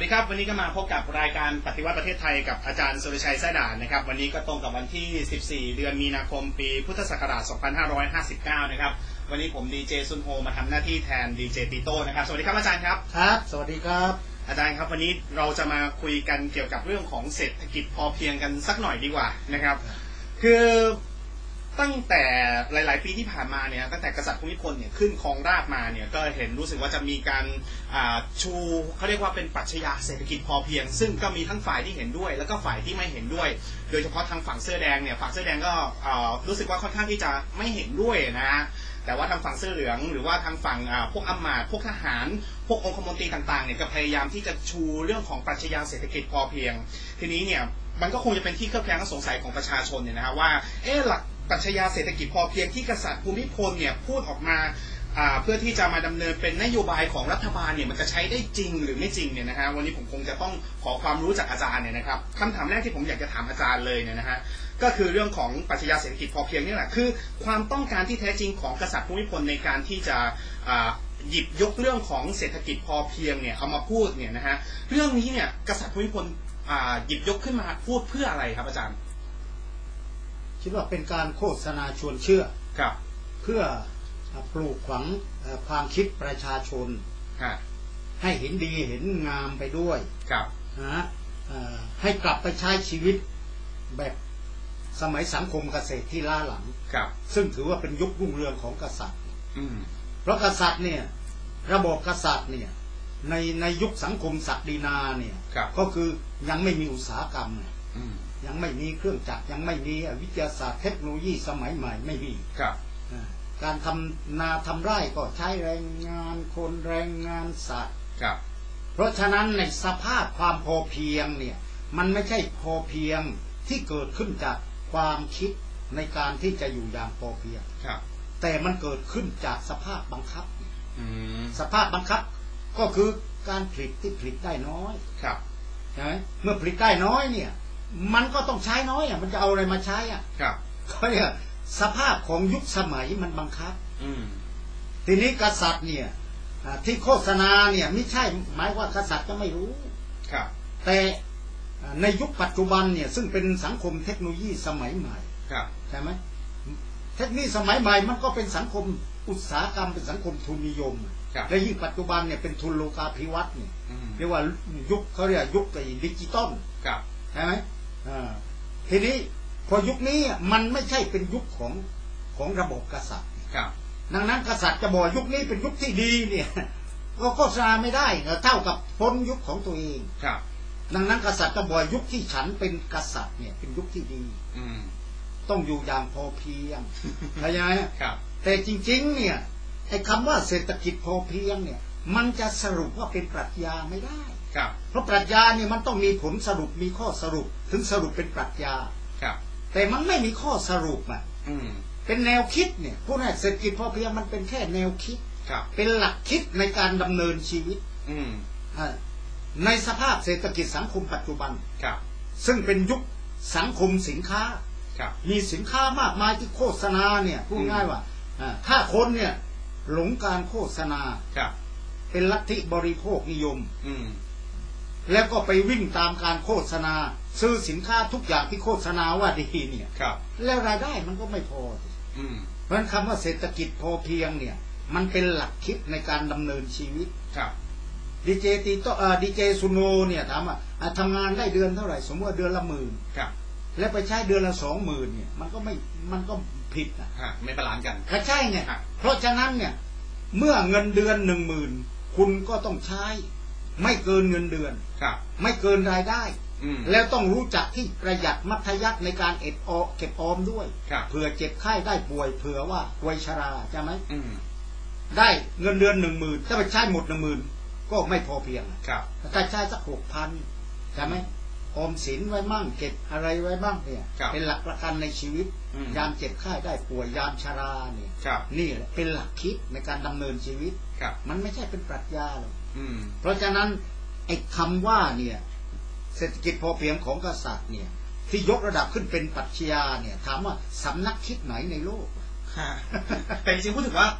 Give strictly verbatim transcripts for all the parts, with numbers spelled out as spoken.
ดีครับวันนี้ก็มาพบกับรายการปฏิวัติประเทศไทยกับอาจารย์สุรชัย แซ่ด่านนะครับวันนี้ก็ตรงกับวันที่สิบสี่เดือนมีนาคมปีพุทธศักราชสองพันห้าร้อยห้าสิบเก้านะครับวันนี้ผมดีเจซุนโฮมาทำหน้าที่แทนดีเจติโต้นะครับสวัสดีครับอาจารย์ครับครับสวัสดีครับอาจารย์ครับวันนี้เราจะมาคุยกันเกี่ยวกับเรื่องของเศรษฐกิจพอเพียงกันสักหน่อยดีกว่านะครับคือตั้งแต่หลายๆปีที่ผ่านมาเนี่ยตั้งแต่กษัตริย์ภูมิพลเนี่ยขึ้นครองราชย์มาเนี่ยก็เห็นรู้สึกว่าจะมีการชูเขาเรียกว่าเป็นปรัชญาเศรษฐกิจพอเพียงซึ่งก็มีทั้งฝ่ายที่เห็นด้วยแล้วก็ฝ่ายที่ไม่เห็นด้วยโดยเฉพาะทางฝั่งเสื้อแดงเนี่ยฝั่งเสื้อแดงก็รู้สึกว่าค่อนข้างที่จะไม่เห็นด้วยนะฮะแต่ว่าทางฝั่งเสื้อเหลืองหรือว่าทางฝั่งพวกอำมาตย์พวกทหารพวกองคมนตรีต่างๆเนี่ยก็พยายามที่จะชูเรื่องของปรัชญาเศรษฐกิจพอเพียงทีนี้เนี่ยมันก็คงจะเป็นที่เคลือบแคลงและสงสัยของประชาชนเนี่ยนะฮะว่าเอ๊ะหลักปรัชญาเศรษฐกิจพอเพียงที่กษัตริย์ภูมิพลเนี่ยพูดออกมาเพื่อที่จะมาดำเนินเป็นนโยบายของรัฐบาลเนี่ยมันจะใช้ได้จริงหรือไม่จริงเนี่ยนะฮะวันนี้ผมคงจะต้องขอความรู้จากอาจารย์เนี่ยนะครับคำถามแรกที่ผมอยากจะถามอาจารย์เลยเนี่ยนะฮะก็คือเรื่องของปรัชญาเศรษฐกิจพอเพียงนี่แหละคือความต้องการที่แท้จริงของกษัตริย์ภูมิพลในการที่จะหยิบยกเรื่องของเศรษฐกิจพอเพียงเนี่ยเอามาพูดเนี่ยนะฮะเรื่องนี้เนี่ยกษัตริย์ภูมิพลหยิบยกขึ้นมาพูดเพื่ออะไรครับอาจารย์คิดว่าเป็นการโฆษณาชวนเชื่อครับเพื่อปลูกฝังความคิดประชาชนให้เห็นดีเห็นงามไปด้วยครับนะให้กลับไปใช้ชีวิตแบบสมัยสังคมเกษตรที่ล้าหลังครับซึ่งถือว่าเป็นยุครุ่งเรืองของกษัตริย์เพราะกษัตริย์เนี่ยระบบกษัตริย์เนี่ยในในยุคสังคมศักดินาเนี่ยก็คือยังไม่มีอุตสาหกรรมยังไม่มีเครื่องจักรยังไม่มีวิทยาศาสตร์เทคโนโลยีสมัยใหม่ไม่มีการทำนาทำไร่ก็ใช้แรงงานคนแรงงานสัตว์เพราะฉะนั้นในสภาพความพอเพียงเนี่ยมันไม่ใช่พอเพียงที่เกิดขึ้นจากความคิดในการที่จะอยู่อย่างพอเพียงแต่มันเกิดขึ้นจากสภาพบังคับสภาพบังคับก็คือการผลิตที่ผลิตได้น้อยใช่ไหมเมื่อผลิตได้น้อยเนี่ยมันก็ต้องใช้น้อยอ่ะมันจะเอาอะไรมาใช้อ่ะครับก็เนี่ยสภาพของยุคสมัยมันบังคับทีนี้กษัตริย์เนี่ยที่โฆษณาเนี่ยไม่ใช่หมายว่ากษัตริย์จะไม่รู้ครับแต่ในยุคปัจจุบันเนี่ยซึ่งเป็นสังคมเทคโนโลยีสมัยใหม่ใช่ไหมเทคโนโลยีสมัยใหม่มันก็เป็นสังคมอุตสาหกรรมเป็นสังคมทุนนิยมและยิ่งปัจจุบันเนี่ยเป็นทุนโลกาภิวัตน์เนี่ยเรียกว่ายุคเขาเรียกยุคดิจิตอลใช่ไหมทีนี้พอยุคนี้มันไม่ใช่เป็นยุคของของระบบกษัตริย์ดังนั้นกษัตริย์จะบอกยุคนี้เป็นยุคที่ดีเนี่ยก็โฆษณาไม่ได้เท่ากับพ้นยุคของตัวเองดังนั้นกษัตริย์จะบอกยุคที่ฉันเป็นกษัตริย์เนี่ยเป็นยุคที่ดีต้องอยู่อย่างพอเพียงเข้าใจไหมแต่จริงๆเนี่ยไอ้คำว่าเศรษฐกิจพอเพียงเนี่ยมันจะสรุปว่าเป็นปรัชญาไม่ได้เพราะปรัชญาเนี่ยมันต้องมีผลสรุปมีข้อสรุปถึงสรุปเป็นปรัชญาแต่มันไม่มีข้อสรุปอ่ะเป็นแนวคิดเนี่ยพูดง่ายเศรษฐกิจพอเพียงมันเป็นแค่แนวคิดเป็นหลักคิดในการดำเนินชีวิตในสภาพเศรษฐกิจสังคมปัจจุบันซึ่งเป็นยุคสังคมสินค้ามีสินค้ามากมายที่โฆษณาเนี่ยพูดง่ายว่าถ้าคนเนี่ยหลงการโฆษณาเป็นลัทธิบริโภคนิยมแล้วก็ไปวิ่งตามการโฆษณาซื้อสินค้าทุกอย่างที่โฆษณาว่าดีเนี่ยแล้วรายได้มันก็ไม่พอเพราะฉะนั้นคำว่าเศรษฐกิจพอเพียงเนี่ยมันเป็นหลักคิดในการดำเนินชีวิตดีเจตีโตดีเจซุโนเนี่ยถามว่าทำงานได้เดือนเท่าไหร่สมมติว่าเดือนละหมื่นแล้วไปใช้เดือนละสองหมื่นเนี่ยมันก็ไม่มันก็ผิดอ่ะไม่บาลานซ์กันใช่ไงเพราะฉะนั้นเนี่ยเมื่อเงินเดือนหนึ่งหมื่นคุณก็ต้องใช้ไม่เกินเงินเดือนไม่เกินรายได้แล้วต้องรู้จักที่ประหยัดมัธยัสถ์ในการเก็บออเก็บออมด้วยเผื่อเจ็บไข้ได้ป่วยเผื่อว่าวัยชราใช่ไหมได้เงินเดือนหนึ่งหมื่นถ้าไปใช้หมดหนึ่งหมื่นก็ไม่พอเพียงถ้าใช้สักหกพันใช่ไหมออมสินไว้มั่งเก็บอะไรไว้บ้างเนี่ยเป็นหลักประกันในชีวิตยามเจ็บไข้ได้ป่วยยามชราเนี่ยนี่แหละเป็นหลักคิดในการดำเนินชีวิตมันไม่ใช่เป็นปรัชญาหรอกเพราะฉะนั้นไอ้คำว่าเนี่ยเศรษฐกิจพอเพียงของกษัตริย์เนี่ยที่ยกระดับขึ้นเป็นปรัชญาเนี่ยถามว่าสำนักคิดไหนในโลกแต่จริงๆพูดถึงว่า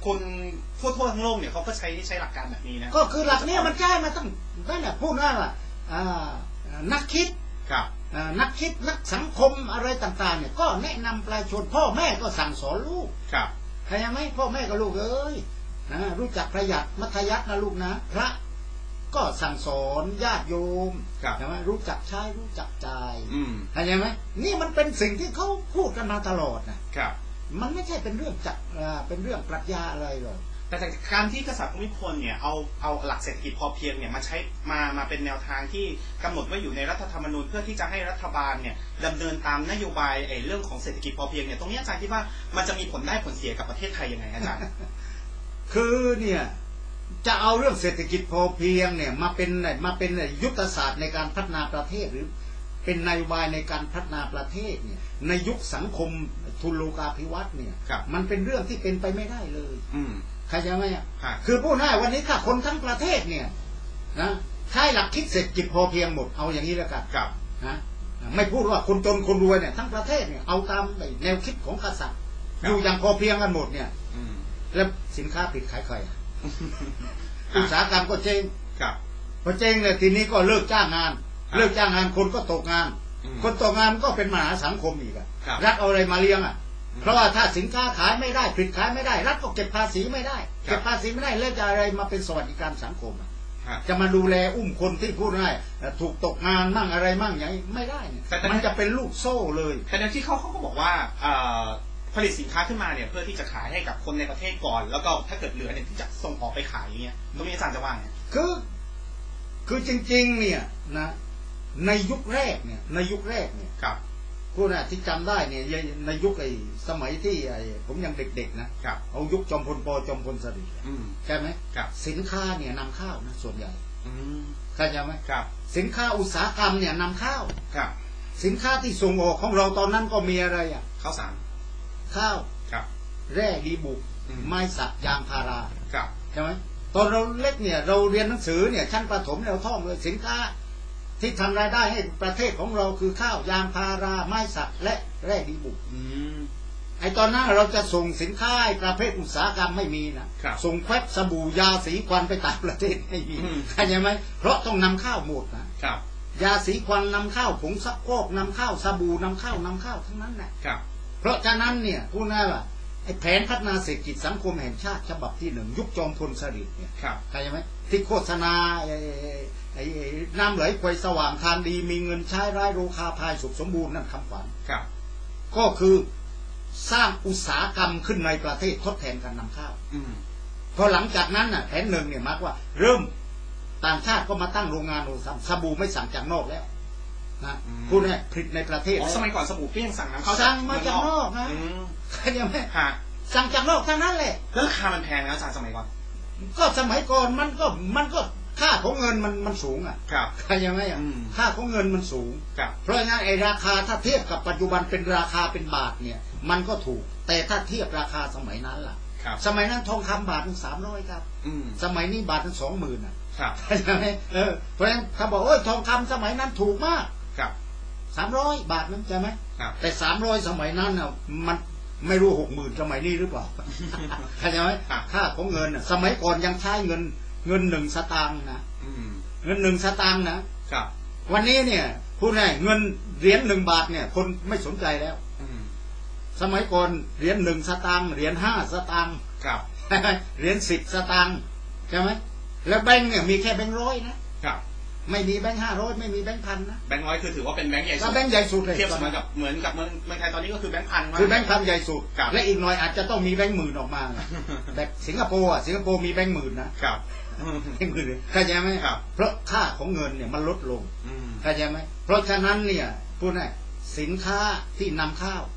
คนทั่วทั่วทั้งโลกเนี่ยเขาก็ใช้ใช้หลักการแบบนี้นะก็คือหลักนี้มันใช้มาตั้งนั่นแหละพูดง่ายว่านักคิดนักคิดนักสังคมอะไรต่างๆเนี่ยก็แนะนำประชาชนพ่อแม่ก็สั่งสอนลูกเข้าใจไหมพ่อแม่ก็ลูกเอ้ยนะรู้จักประหยัดมัธยัสถ์นะลูกนะพระก็สั่งสอนญาติโยมใช่ไหมรู้จักใช้รู้จักจ่ายเข้าใจไหมนี่มันเป็นสิ่งที่เขาพูดกันมาตลอดนะมันไม่ใช่เป็นเรื่องจักเป็นเรื่องปรัชญาอะไรหรอกแต่จากการที่กษัตริย์ภูมิพลเนี่ยเอาเอาหลักเศรษฐกิจพอเพียงเนี่ยมาใช้มามาเป็นแนวทางที่กำหนดไว้อยู่ในรัฐธรรมนูญเพื่อที่จะให้รัฐบาลเนี่ยดำเนินตามนโยบายไอ้เรื่องของเศรษฐกิจพอเพียงเนี่ยตรงนี้อาจารย์คิดว่ามันจะมีผลได้ผลเสียกับประเทศไทยยังไงอาจารย์คือเนี่ยจะเอาเรื่องเศรษฐกิจพอเพียงเนี่ยมาเป็นมาเป็นยุทธศาสตร์ในการพัฒนาประเทศหรือเป็นนโยบายในการพัฒนาประเทศเนี่ยในยุคสังคมทุนโลกาภิวัตน์เนี่ยมันเป็นเรื่องที่เป็นไปไม่ได้เลยใครจะไหมอ่ะคือพูดง่ายวันนี้ถ้าคนทั้งประเทศเนี่ยนะใช้หลักคิดเศรษฐกิจพอเพียงหมดเอาอย่างนี้แล้วกันนะไม่พูดว่าคนจนคนรวยเนี่ยทั้งประเทศเนี่ยเอาตามแนวคิดของกษัตริย์อยู่อย่างพอเพียงกันหมดเนี่ยแล้วสินค้าปิดขายใครอุตสาหกรรมก็เจ๊งพอเจ๊งเลยทีนี้ก็เลิกจ้างงานเลิกจ้างงานคนก็ตกงานคนตกงานก็เป็นมหาสังคมอีกอะรัฐเอาอะไรมาเลี้ยงอ่ะเพราะว่าถ้าสินค้าขายไม่ได้ผลิตขายไม่ได้รัฐก็เก็บภาษีไม่ได้เก็บภาษีไม่ได้แล้วจะอะไรมาเป็นสวัสดิการสังคมจะมาดูแลอุ้มคนที่พูดง่ายถูกตกงานมั่งอะไรมั่งอย่างไม่ได้เนี่ยมันจะเป็นลูกโซ่เลยแต่ในที่เขาเขาก็บอกว่าผลิตสินค้าขึ้นมาเนี่ยเพื่อที่จะขายให้กับคนในประเทศก่อนแล้วก็ถ้าเกิดเหลือเนี่ยที่จะส่งออกไปขายอย่างเงี้ยตรงนี้อาจารย์จะว่าไงคือคือจริงๆเนี่ยนะในยุคแรกเนี่ยในยุคแรกเนี่ยพูดนะที่จำได้เนี่ยในยุคไอ้สมัยที่ไอ้ผมยังเด็กๆนะเอายุคจอมพลป.จอมพลสฤษดิ์ใช่ไหมสินค้าเนี่ยนำเข้านะส่วนใหญ่เข้าใจไหมสินค้าอุตสาหกรรมเนี่ยนำเข้าสินค้าที่ส่งออกของเราตอนนั้นก็มีอะไรอ่ะข้าวสารข้าวแร่ดีบุกไม้สักยางพาราใช่ไหมตอนเราเล็กเนี่ยเราเรียนหนังสือเนี่ยชั้นประถมเราท่องเลยสินค้าที่ทำรายได้ให้ประเทศของเราคือข้าวยางพาราไม้สักและแร่ดีบุกไอตอนนั้นเราจะส่งสินค้าประเภทอุตสาหกรรมไม่มีนะส่งแควบสบู่ยาสีควันไปต่างประเทศไม่มีเข้าใจไหมเพราะต้องนำเข้าหมดนะยาสีควันนำเข้าผงซักฟอกนำเข้าสบู่นำเข้านำเข้าทั้งนั้นแหละเพราะฉะนั้นเนี่ยพูดง่ายว่าไอแผนพัฒนาเศรษฐกิจสังคมแห่งชาติฉบับที่หนึ่งยุคจอมพลสฤษดิ์เนี่ยเข้าใจไหมที่โฆษณาไอ้น้ำไหลควยสว่างทานดีมีเงินใช้ร้ายโรคาพายสุขสมบูรณ์นั่นคำขวัญก็คือสร้างอุตสาหกรรมขึ้นในประเทศทดแทนการนำเข้าพอหลังจากนั้นน่ะแผนหนึ่งเนี่ยหมายว่าเริ่มต่างชาติก็มาตั้งโรงงานโอซัมสบู่ไม่สั่งจากนอกแล้วนะพูดง่ายผลิตในประเทศสมัยก่อนสบู่เปี้ยงสั่งนำเข้าสั่งมาจากนอกนะเข้าใจไหมสั่งจากนอกทั้งนั้นแหละแล้วราคามันแพงนะอาจารย์สมัยก่อนก็สมัยก่อนมันก็มันก็ค่าของเงินมันมันสูงอ่ะเข้าใจไหมอ่ะค่าของเงินมันสูงเพราะงั้นไอ้ราคาถ้าเทียบกับปัจจุบันเป็นราคาเป็นบาทเนี่ยมันก็ถูกแต่ถ้าเทียบราคาสมัยนั้นล่ะสมัยนั้นทองคำบาทถึงสามร้อยครับสมัยนี้บาทถึงสองหมื่นอ่ะเข้าใจไหมเออเพราะฉะนั้นเขาบอกโอ้ยทองคำสมัยนั้นถูกมากสามร้อยบาทนั้นใช่ไหมแต่สามร้อยสมัยนั้นอ่ะมันไม่รู้หกหมื่นสมัยนี้หรือเปล่าเข้าใจไหมค่าของเงินสมัยก่อนยังใช้เงินเงินหนึ่งสตางค์นะเงินหนึ่งสตางค์นะวันนี้เนี่ยพูดง่ายเงินเหรียญหนึ่งบาทเนี่ยคนไม่สนใจแล้วสมัยก่อนเหรียญหนึ่งสตางค์เหรียญห้าสตางค์เหรียญสิบสตางค์ใช่ไหมแล้วแบงค์เนี่ยมีแค่แบงค์ร้อยนะไม่มีแบงค์ห้าร้อยไม่มีแบงค์พันนะแบงค์ร้อยคือถือว่าเป็นแบงค์ใหญ่สุดแบงค์ใหญ่สุดเลยเทียบเหมือนกับเหมือนกับเมืองเมืองไทยตอนนี้ก็คือแบงค์พันคือแบงค์พันใหญ่สุดและอีกหน่อยอาจจะต้องมีแบงค์หมื่นออกมาแบบสิงคโปร์อ่ะสิงคโปร์มีแบงค์หมื่นนะครับแบงค์หมื่นเข้าใจไหมเพราะค่าของเงินเนี่ยมันลดลงเข้าใจไหมเพราะฉะนั้นเนี่ยพูดง่ายสินค้าที่นำเข้า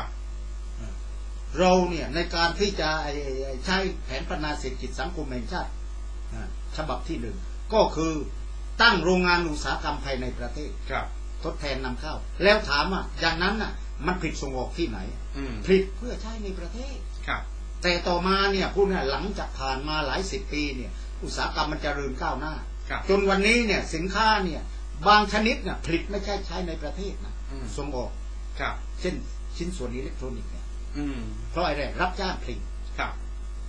เราเนี่ยในการที่จะใช้แผนพัฒนาเศรษฐกิจสังคมแห่งชาติฉบับที่หนึ่งก็คือตั้งโรงงานอุตสาหกรรมภายในประเทศทดแทนนำเข้าแล้วถามอ่ะอย่างนั้นอ่ะมันผลิตส่งออกที่ไหนผลิตเพื่อใช้ในประเทศแต่ต่อมาเนี่ยพูดง่ายหลังจากผ่านมาหลายสิบปีเนี่ยอุตสาหกรรมมันเจริญก้าวหน้าจนวันนี้เนี่ยสินค้าเนี่ยบางชนิดเนี่ยผลิตไม่ใช่ใช้ในประเทศนะส่งออกเช่นชิ้นส่วนอิเล็กทรอนิกส์เนี่ยเพราะอะไรรับจ้างผลิต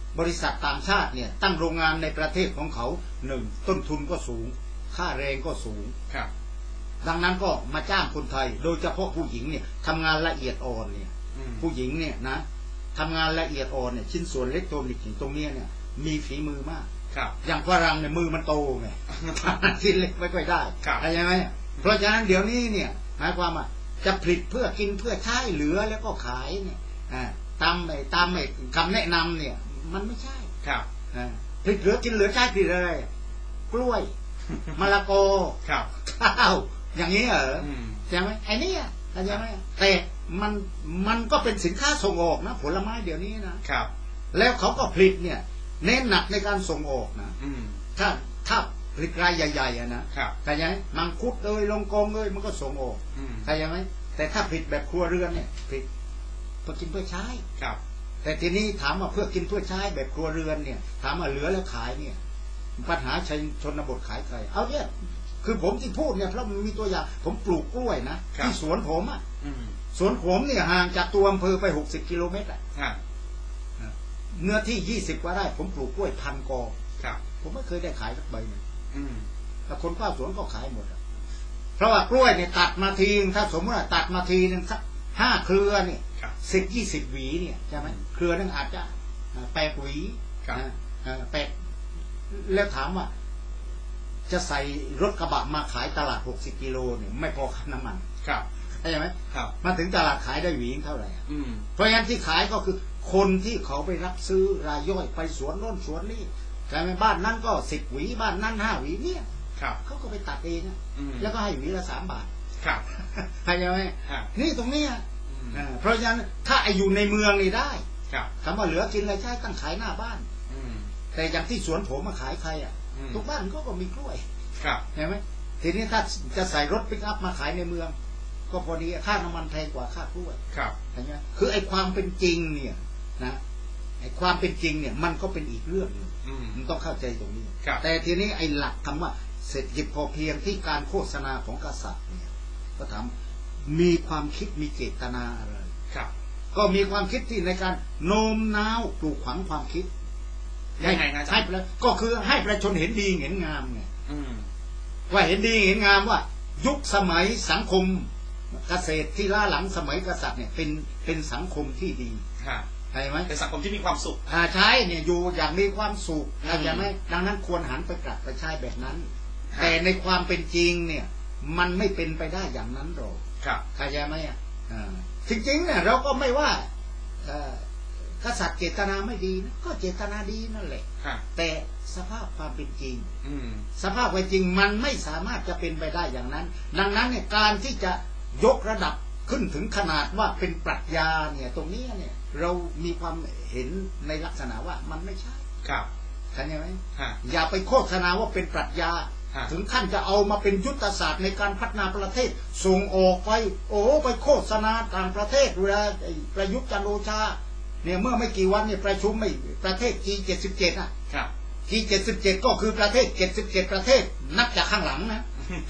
บริษัทต่างชาติเนี่ยตั้งโรงงานในประเทศของเขาหนึ่งต้นทุนก็สูงค่าแรงก็สูงครับดังนั้นก็มาจ้างคนไทยโดยเฉพาะผู้หญิงเนี่ยทำงานละเอียดอ่อนเนี่ยผู้หญิงเนี่ยนะทำงานละเอียดอ่อนเนี่ยชิ้นส่วนอิเล็กทรอนิกส์ตรงนี้เนี่ยมีฝีมือมากอย่างฝรั่งเนี่ยมือมันโตไงชิ้นเล็กไม่ค่อยได้ใช่ไหมเพราะฉะนั้นเดี๋ยวนี้เนี่ยหมายความว่าจะผลิตเพื่อกินเพื่อใช้เหลือแล้วก็ขายเนี่ยตามไอ้ตามไอ้คำแนะนำเนี่ยมันไม่ใช่ครับผลิตเหลือกินเหลือใช้ผลิตอะไรกล้วยมะละกอข้าวอย่างนี้เหรอใช่ไหมไอ้นี่ใช่ไหมแต่มันมันก็เป็นสินค้าส่งออกนะผลไม้เดี๋ยวนี้นะครับแล้วเขาก็ผลิตเนี่ยเน้นหนักในการส่งออกนะถ้าถ้าผลิตรายใหญ่ๆนะเข้าใจไหมมังคุดเอ้ยลงกองเอ้ยมันก็ส่งออกเข้าใจไหมแต่ถ้าผลิตแบบครัวเรือนเนี่ยผลิตเพื่อกินเพื่อใช้แต่ทีนี้ถามว่าเพื่อกินเพื่อใช้แบบครัวเรือนเนี่ยถามว่าเหลือแล้วขายเนี่ยปัญหาชนบทขายใครเอาเนี่ยคือผมที่พูดเนี่ยเพราะมันมีตัวอย่างผมปลูกกล้วยนะที่สวนผมอ่ะสวนผมเนี่ยห่างจากตัวอำเภอไปหกสิบกิโลเมตรอ่ะเนื้อที่ยี่สิบกว่าไร่ผมปลูกกล้วยพันกอผมไม่เคยได้ขายสักใบหนึ่งแต่คนเฝ้าสวนก็ขายหมดเพราะว่ากล้วยเนี่ยตัดมาทีถ้าสมมติว่าตัดมาทีนึงสักห้าเครือเนี่ยสิบยี่สิบหวีเนี่ยใช่ไหมเครือนึงอาจจะแปดหวีแปดแล้วถามว่าจะใส่รถกระบะมาขายตลาดหกสิบกิโลเนี่ยไม่พอค่าน้ำมันครับใช่ไหมครับมาถึงตลาดขายได้หวีเท่าไหร่เพราะงั้นที่ขายก็คือคนที่เขาไปรับซื้อรายย่อยไปสวนโน้นสวนนี่ใช่ไหมบ้านนั้นก็สิบหวีบ้านนั้นห้าหวีเนี่ยเขาก็ไปตัดเองแล้วก็ให้หวีละสามบาทครับใช่ไหมนี่ตรงนี้เพราะฉะนั้นถ้าไออยู่ในเมืองนี่ได้คำว่าเหลือกินอะไรใช้ตั้งขายหน้าบ้านแต่อย่างที่สวนผมมาขายใครอ่ะทุกบ้านก็ก็มีกล้วยเห็นไหมทีนี้ถ้าจะใส่รถปิกอัพมาขายในเมืองก็พอดีค่าน้ำมันแพงกว่าค่ากล้วยเห็นไหมคือไอ้ความเป็นจริงเนี่ยนะไอ้ความเป็นจริงเนี่ยมันก็เป็นอีกเรื่องนึงมันต้องเข้าใจตรงนี้แต่ทีนี้ไอ้หลักคำว่าเศรษฐกิจพอเพียงที่การโฆษณาของกษัตริย์เนี่ยก็ถามมีความคิดมีเจตนาอะไรก็มีความคิดที่ในการโน้มน้าวปลูกฝังความคิดยังไงนะให้ก็คือให้ประชาชนเห็นดีเห็นงามไงว่าเห็นดีเห็นงามว่ายุคสมัยสังคมเกษตรที่ล้าหลังสมัยกษัตริย์เนี่ยเป็นเป็นสังคมที่ดีใช่ไหมเป็นสังคมที่มีความสุขอ่าใช่เนี่ยอยู่อย่างมีความสุขเข้าใจไหมดังนั้นควรหันไปกลับไปใช้แบบนั้นแต่ในความเป็นจริงเนี่ยมันไม่เป็นไปได้อย่างนั้นหรอกเข้าใจไหมอ่ะจริงๆเนี่ยเราก็ไม่ว่ากษัตริย์เจตนาไม่ดีนะก็เจตนาดีนั่นแหละแต่สภาพความเป็นจริงสภาพความจริงมันไม่สามารถจะเป็นไปได้อย่างนั้นดังนั้นเนี่ยการที่จะยกระดับขึ้นถึงขนาดว่าเป็นปรัชญาเนี่ยตรงนี้เนี่ยเรามีความเห็นในลักษณะว่ามันไม่ใช่ครับเข้าใจไหมอย่าไปโฆษณาว่าเป็นปรัชญาถึงขั้นจะเอามาเป็นยุทธศาสตร์ในการพัฒนาประเทศส่งออกไปโอ้ไปโฆษณาต่างประเทศเวลาประยุทธ์จันทร์โอชาเนี่ยเมื่อไม่กี่วันเนี่ยประชุมไม่ประเทศ จี เจ็ดสิบเจ็ด อ่ะครับจี เจ็ดสิบเจ็ด ก็คือประเทศเจ็ดสิบเจ็ดประเทศนับจากข้างหลังนะ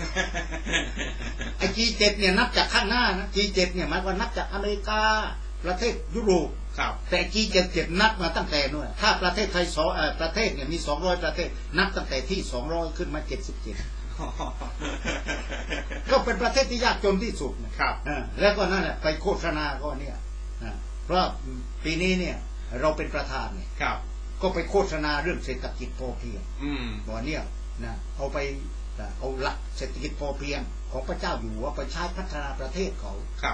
ไอ้ จี เจ็ด เนี่ยนับจากข้างหน้านะ จี เจ็ด เนี่ยหมายว่านับจากอเมริกาประเทศยุโรปครับแต่ จี เจ็ดสิบเจ็ด นับมาตั้งแต่นู่นถ้าประเทศไทยสองเอ่อประเทศเนี่ยมีสองร้อยประเทศนับตั้งแต่ที่สองร้อยขึ้นมาเจ็ดสิบเจ็ดก็เป็นประเทศที่ยากจนที่สุดนะครับอ่าแล้วก็นั่นแหละไปโฆษณาก็เนี่ยเพราะปีนี้เนี่ยเราเป็นประธานเนี่ยก็ไปโฆษณาเรื่องเศรษฐกิจพอเพียงบอกเนี่ยนะเอาไปเอาหลักเศรษฐกิจพอเพียงของพระเจ้าอยู่หัวไปใช้พัฒนาประเทศเขาครับ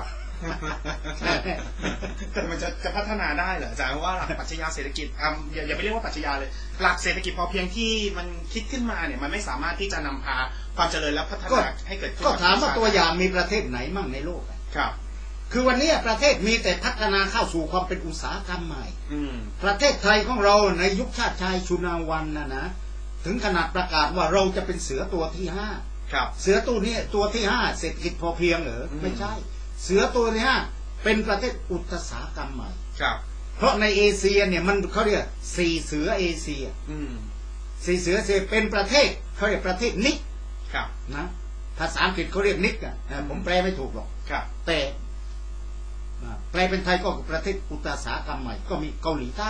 แต่มันจะจะพัฒนาได้เหรออาจารย์ว่าหลักปรัชญาเศรษฐกิจอ่าอย่าอย่าไปเรียกว่าปรัชญาเลยหลักเศรษฐกิจพอเพียงที่มันคิดขึ้นมาเนี่ยมันไม่สามารถที่จะนำพาความเจริญและพัฒนาให้เกิดขึ้นก็ถามว่าตัวอย่างมีประเทศไหนมั่งในโลกครับคือวันนี้ประเทศมีแต่พัฒนาเข้าสู่ความเป็นอุตสาหกรรมใหม่ประเทศไทยของเราในยุคชาติชายชุนาวันนะนะถึงขนาดประกาศว่าเราจะเป็นเสือตัวที่ห้าเสือตัวนี้ตัวที่ห้าเศรษฐกิจพอเพียงเหรอไม่ใช่เสือตัวที่ห้าเป็นประเทศอุตสาหกรรมใหม่เพราะในเอเชียเนี่ยมันเขาเรียกสี่เสือเอเชียสี่เสือเอเชียเป็นประเทศเขาเรียกประเทศนิกนะภาษาอังกฤษเขาเรียกนิกอ่ะผมแปลไม่ถูกหรอกแต่แปลเป็นไทยก็ประเทศอุตสาหกรรมใหม่ก็มีเกาหลีใต้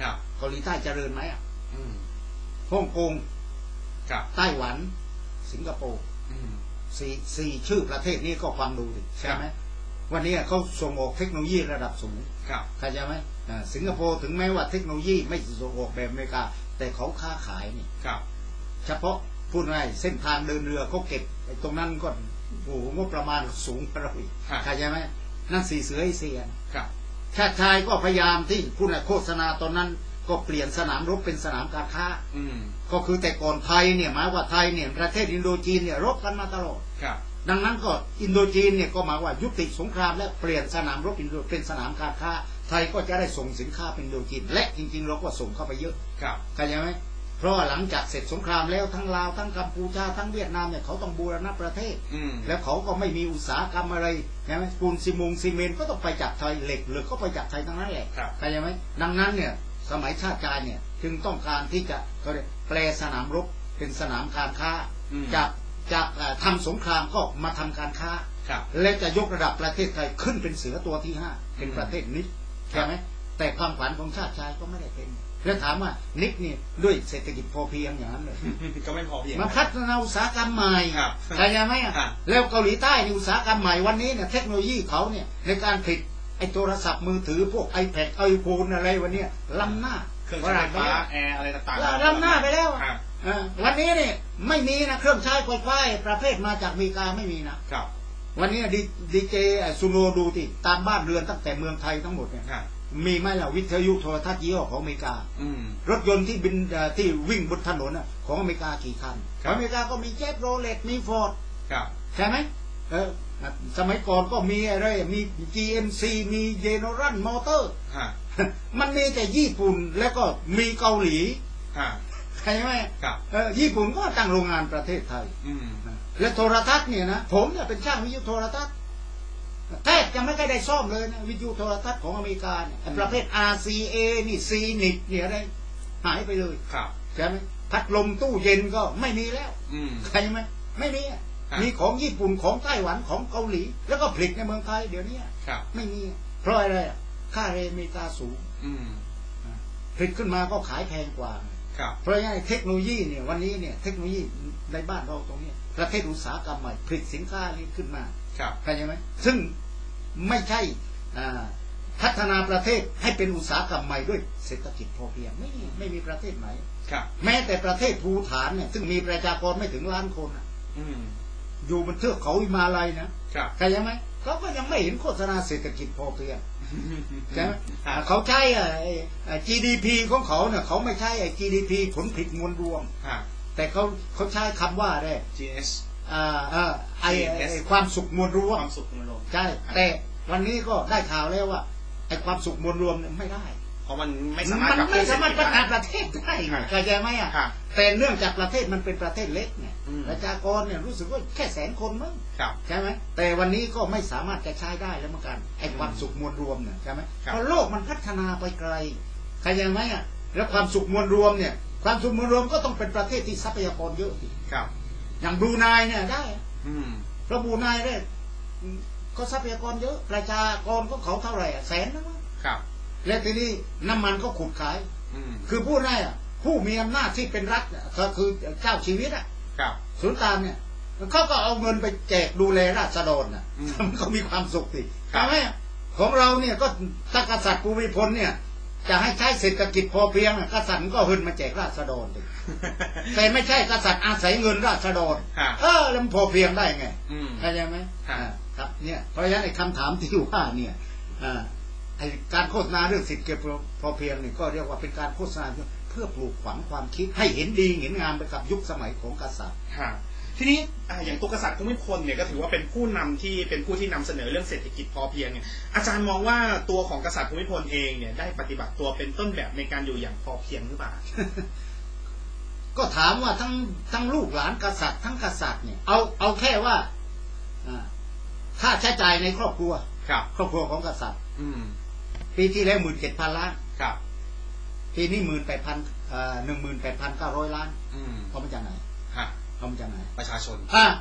เกาหลีใต้เจริญไหมอ่ะอืมฮ่องกงครับไต้หวันสิงคโปร์อืมสี่สี่ชื่อประเทศนี้ก็ฟังดูดิใช่ไหมวันนี้เขาส่งออกเทคโนโลยีระดับสูงครับเข้าใจไหมอ่าสิงคโปร์ถึงแม้ว่าเทคโนโลยีไม่ส่งออกแบบอเมริกาแต่เขาค้าขายนี่ครับเฉพาะพูดง่ายเส้นทางเดินเรือเขาเก็บไอ้ตรงนั้นก็โอ้โหงบประมาณสูงกว่าเราอีกเข้าใจไหมนั่นสี่เสือไอเซียนครับชาติชายก็พยายามที่พูดง่ายโฆษณาตอนนั้นก็เปลี่ยนสนามรบเป็นสนามการค้าอืมก็คือแต่ก่อนไทยเนี่ยหมายว่าไทยเนี่ยประเทศอินโดจีนเนี่ยรบกันมาตลอดครับดังนั้นก็อินโดจีนเนี่ยก็หมายว่ายุติสงครามและเปลี่ยนสนามรบอินโดเป็นสนามการค้าไทยก็จะได้ส่งสินค้าเป็นอินโดจีนและจริงๆเราก็ส่งเข้าไปเยอะครับเข้าใจไหมเพราะว่าหลังจากเสร็จสงครามแล้วทั้งลาวทั้งกัมพูชาทั้งเวียดนามเนี่ยเขาต้องบูรณะประเทศอืมแล้วเขาก็ไม่มีอุตสาหกรรมอะไรใช่ไหมปูนซีมุงซีเมนต์ก็ต้องไปจากไทยเหล็กเหลือก็ไปจากไทยทั้งนั้นแหละครับเข้าใจไหมดังนั้นเนี่ยสมัยชาติชายเนี่ยจึงต้องการที่จะเขาเรียกแปลสนามรบเป็นสนามการค้าอืมจากจากเอ่อทำสงครามก็มาทำการค้าครับและจะยกระดับประเทศไทยขึ้นเป็นเสือตัวที่ห้าเป็นประเทศนิกใช่ไหมแต่ความฝันของชาติชายก็ไม่ได้เป็นแล้วถามว่านิกนี่ด้วยเศรษฐกิจพอเพียงอย่างนั้นเลยก็ไม่พอเพียงมาพัฒนาอุตสาหกรรมใหม่ครับเข้าใจไหมอ่ะครับแล้วเกาหลีใต้ในอุตสาหกรรมใหม่วันนี้เนี่ยเทคโนโลยีเขาเนี่ยในการผลิตไอ้โทรศัพท์มือถือพวก iPad iPhone อะไรวันนี้ล้ำหน้าเครื่องใช้ไฟฟ้าแอร์อะไรต่างๆล้ำหน้าไปแล้วครับอ่าวันนี้เนี่ยไม่มีนะเครื่องใช้ไฟฟ้าประเภทมาจากอเมริกาไม่มีนะครับ วันนี้ดีดีเจซูโนดูติตามบ้านเรือนตั้งแต่เมืองไทยทั้งหมดเนี่ยครับมีไหมล่ะวิทยุโทรทัศน์ยี่ห้อของอเมริกาอืมรถยนต์ที่บินเอ่อที่วิ่งบนถนนน่ะของอเมริกากี่คันครับอเมริกาก็มีเจ็ตโรเลตมีฟอร์ดครับใช่ไหมเออสมัยก่อนก็มีอะไรมี จี เอ็ม ซี มี General Motor ฮะมันมีแต่ญี่ปุ่นแล้วก็มีเกาหลีฮะใช่ไหมครับเออญี่ปุ่นก็ตั้งโรงงานประเทศไทยอืมและโทรทัศน์เนี่ยนะผมเนี่ยเป็นช่างวิทยุโทรทัศน์แทบจะไม่ได้ซ่อมเลยนะวิทยุโทรทัศน์ของอเมริกาเนี่ยประเภท อาร์ ซี เอ นี่ ซี นิกเนี่ยอะไรหายไปเลยครับใช่ไหมพัดลมตู้เย็นก็ไม่มีแล้วอืมใช่ไหมไม่มีอะครับมีของญี่ปุ่นของไต้หวันของเกาหลี แล้วก็ผลิตในเมืองไทยเดี๋ยวนี้ครับไม่มีเพราะอะไรอะค่าแรงอเมริกาสูงอืมผลิตขึ้นมาก็ขายแพงกว่าครับเพราะงั้นเทคโนโลยีเนี่ยวันนี้เนี่ยเทคโนโลยีในบ้านเราตรงนี้ประเทศอุตสาหกรรมใหม่ผลิตสินค้านี้ขึ้นมาครับเข้าใจไหมซึ่งไม่ใช่อ่าพัฒนาประเทศให้เป็นอุตสาหกรรมใหม่ด้วยเศรษฐกิจพอเพียงไม่มีไม่มีประเทศไหนครับแม้แต่ประเทศภูฏานเนี่ยซึ่งมีประชากรไม่ถึงล้านคนอะอืมอยู่บนเทือกเขาหิมาลัยนะครับ เข้าใจไหมเขาก็ยังไม่เห็นโฆษณาเศรษฐกิจพอเพียงใช่ไหมครับเขาใช้ไอ้ไอ้ จี ดี พี ของเขาเนี่ยเขาไม่ใช่ไอ้ จี ดี พี ผลผลิตมวลรวมฮะแต่เขาเขาใช้คำว่าอะไรจี เอสอ่าอ่าไอ้ไอ้ความสุขมวลรวคมวามสุขมันลงใช่แต่วันนี้ก็ได้ข่าวแล้วว่าไอ้ความสุขมวลรวมเนี่ยไม่ได้เพราะมันไม่สามารถมันกลับไม่เป็นสามารถเศพัษฒฐกิจนาประเทศได้เข้าใจไหมอ่ะครับแต่เนื่องจากประเทศมันเป็นประเทศเล็กเนี่ยอืมประชากรเนี่ยรู้สึกว่าแค่แสนคนมั้งครับใช่ไหมแต่วันนี้ก็ไม่สามารถจะใช้ได้แล้วเหมือนกันไอ้ความสุขมวลรวมเนี่ยใช่ไหมครับเพราะโลกมันพัฒนาไปไกลเข้าใจไหมอ่ะแล้วความสุขมวลรวมเนี่ยความสุขมวลรวมก็ต้องเป็นประเทศที่ทรัพยากรเยอะสิครับอย่างบรูไนเนี่ยได้อืมเพราะบรูไนเนี่ยก็ทรัพยากรเยอะประชากรก็เขาเท่าไหร่อ่ะแสนนะมั้งครับและทีนี้น้ำมันก็ขุดขายอืมคือพูดง่ายอ่ะผู้มีอำนาจที่เป็นรัฐเนี่ยก็คือเจ้าชีวิตอ่ะครับศูนย์กลางเนี่ยเขาก็เอาเงินไปแจกดูแลราษฎรน่ะอืมมันก็มีความสุขสิครับใช่ไหมของเราเนี่ยก็ถ้ากษัตริย์ภูมิพลเนี่ย จะให้ใช้เศรษฐกิจพอเพียงอ่ะกษัตริย์ก็เฮินมาแจกราษฎรสิแต่ไม่ใช่กษัตริย์อาศัยเงินราษฎรฮะเออแล้วมันพอเพียงได้ไงอืมเข้าใจไหมครับอ่าครับเนี่ยเพราะฉะนั้นไอ้คำถามที่ว่าเนี่ยอ่าไอ้การโฆษณาเรื่องสิทธิเก็บพอเพียงเนี่ยก็เรียกว่าเป็นการโฆษณาเพื่อปลูกฝังความคิดให้เห็นดีเห็นงามไปกับยุคสมัยของกษัตริย์ฮะทีนี้อ่าอย่างตัวกษัตริย์ภูมิพลเนี่ยก็ถือว่าเป็นผู้นำที่เป็นผู้ที่นำเสนอเรื่องเศรษฐกิจพอเพียงเนี่ยอาจารย์มองว่าตัวของกษัตริย์ภูมิพลเองเนี่ยได้ปฏิบัติตัวเป็นต้นแบบในการอยู่อย่างพอเพียงหรือเปล่าก็ถามว่าทั้งทั้งลูกหลานกษัตริย์ทั้งกษัตริย์เนี่ยเอาเอาแค่ว่าอ่าค่าใช้จ่ายในครอบครัวครับครอบครัวของกษัตริย์อืมปีที่แล้วหมื่นเจ็ดพันล้านครับปีนี้หมื่นแปดพันเอ่อหนึ่งหมื่นแปดพันเก้าร้อยล้านอืมเขามาจากไหนฮะเขามาจากไหนประชาชนอ่ะ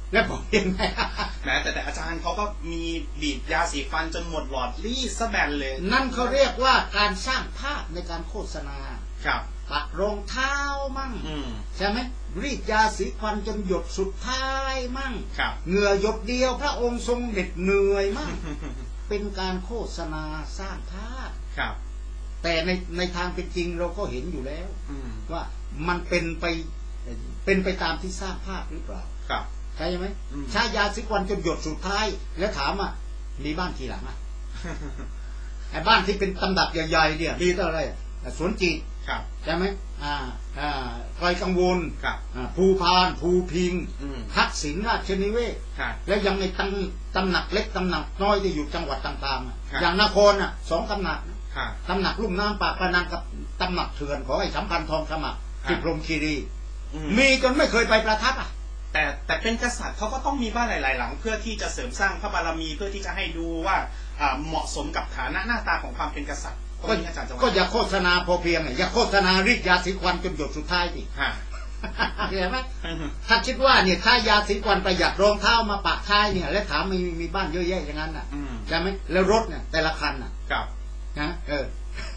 แล้วพอเพียงไงแม้แต่แต่อาจารย์เขาก็มีบีบยาสีฟันจนหมดหลอดรีดซะแบนเลยนั่นเขาเรียกว่าการสร้างภาพในการโฆษณาครับปะรองเท้ามั่งใช่ไหมรีดยาสีฟันจนหยดสุดท้ายมั่งเหงื่อหยดเดียวพระองค์ทรงเหน็ดเหนื่อยมั่งเป็นการโฆษณาสร้างภาพแต่ในในทางเป็นจริงเราก็เห็นอยู่แล้วว่ามันเป็นไปเป็นไปตามที่สร้างภาพหรือเปล่าใช่ไหมใช้ยาสีฟันจนหยดสุดท้ายแล้วถามอ่ะมีบ้านกี่หลังอ่ะไอ้บ้านที่เป็นตำดับใหญ่ๆเนี่ยมีเท่าไรสวนจีนใช่ไหมอ่าอ่าคอยกังวลภูพานภูพิงทักษิณราชนิเวศแล้วยังในตำตำหนักเล็กตำหนักน้อยที่อยู่จังหวัดต่างๆอย่างนครอ่ะสองตำหนักตำหนักลุ่มน้ำปากพนังกับตำหนักเถื่อนของไอ้สัมพันธ์ทองสมัครที่พรหมคีรีมีจนไม่เคยไปประทับอ่ะแต่แต่เป็นกษัตริย์เขาก็ต้องมีบ้านหลายๆหลังเพื่อที่จะเสริมสร้างพระบารมีเพื่อที่จะให้ดูว่าเหมาะสมกับฐานะหน้าตาของความเป็นกษัตริย์ก็อย่าโฆษณาพอเพียงอย่าโฆษณาฤทธิ์ยาสีฟันจนหยดสุดท้ายสิเห็นไหมถ้าคิดว่าเนี่ยถ้ายาสีฟันประหยัดรองเท้ามาปะท้ายเนี่ยแล้วถามมีมีบ้านเยอะแยะอย่างนั้นอ่ะใช่ไหมแล้วรถเนี่ยแต่ละคันอ่ะนะเออ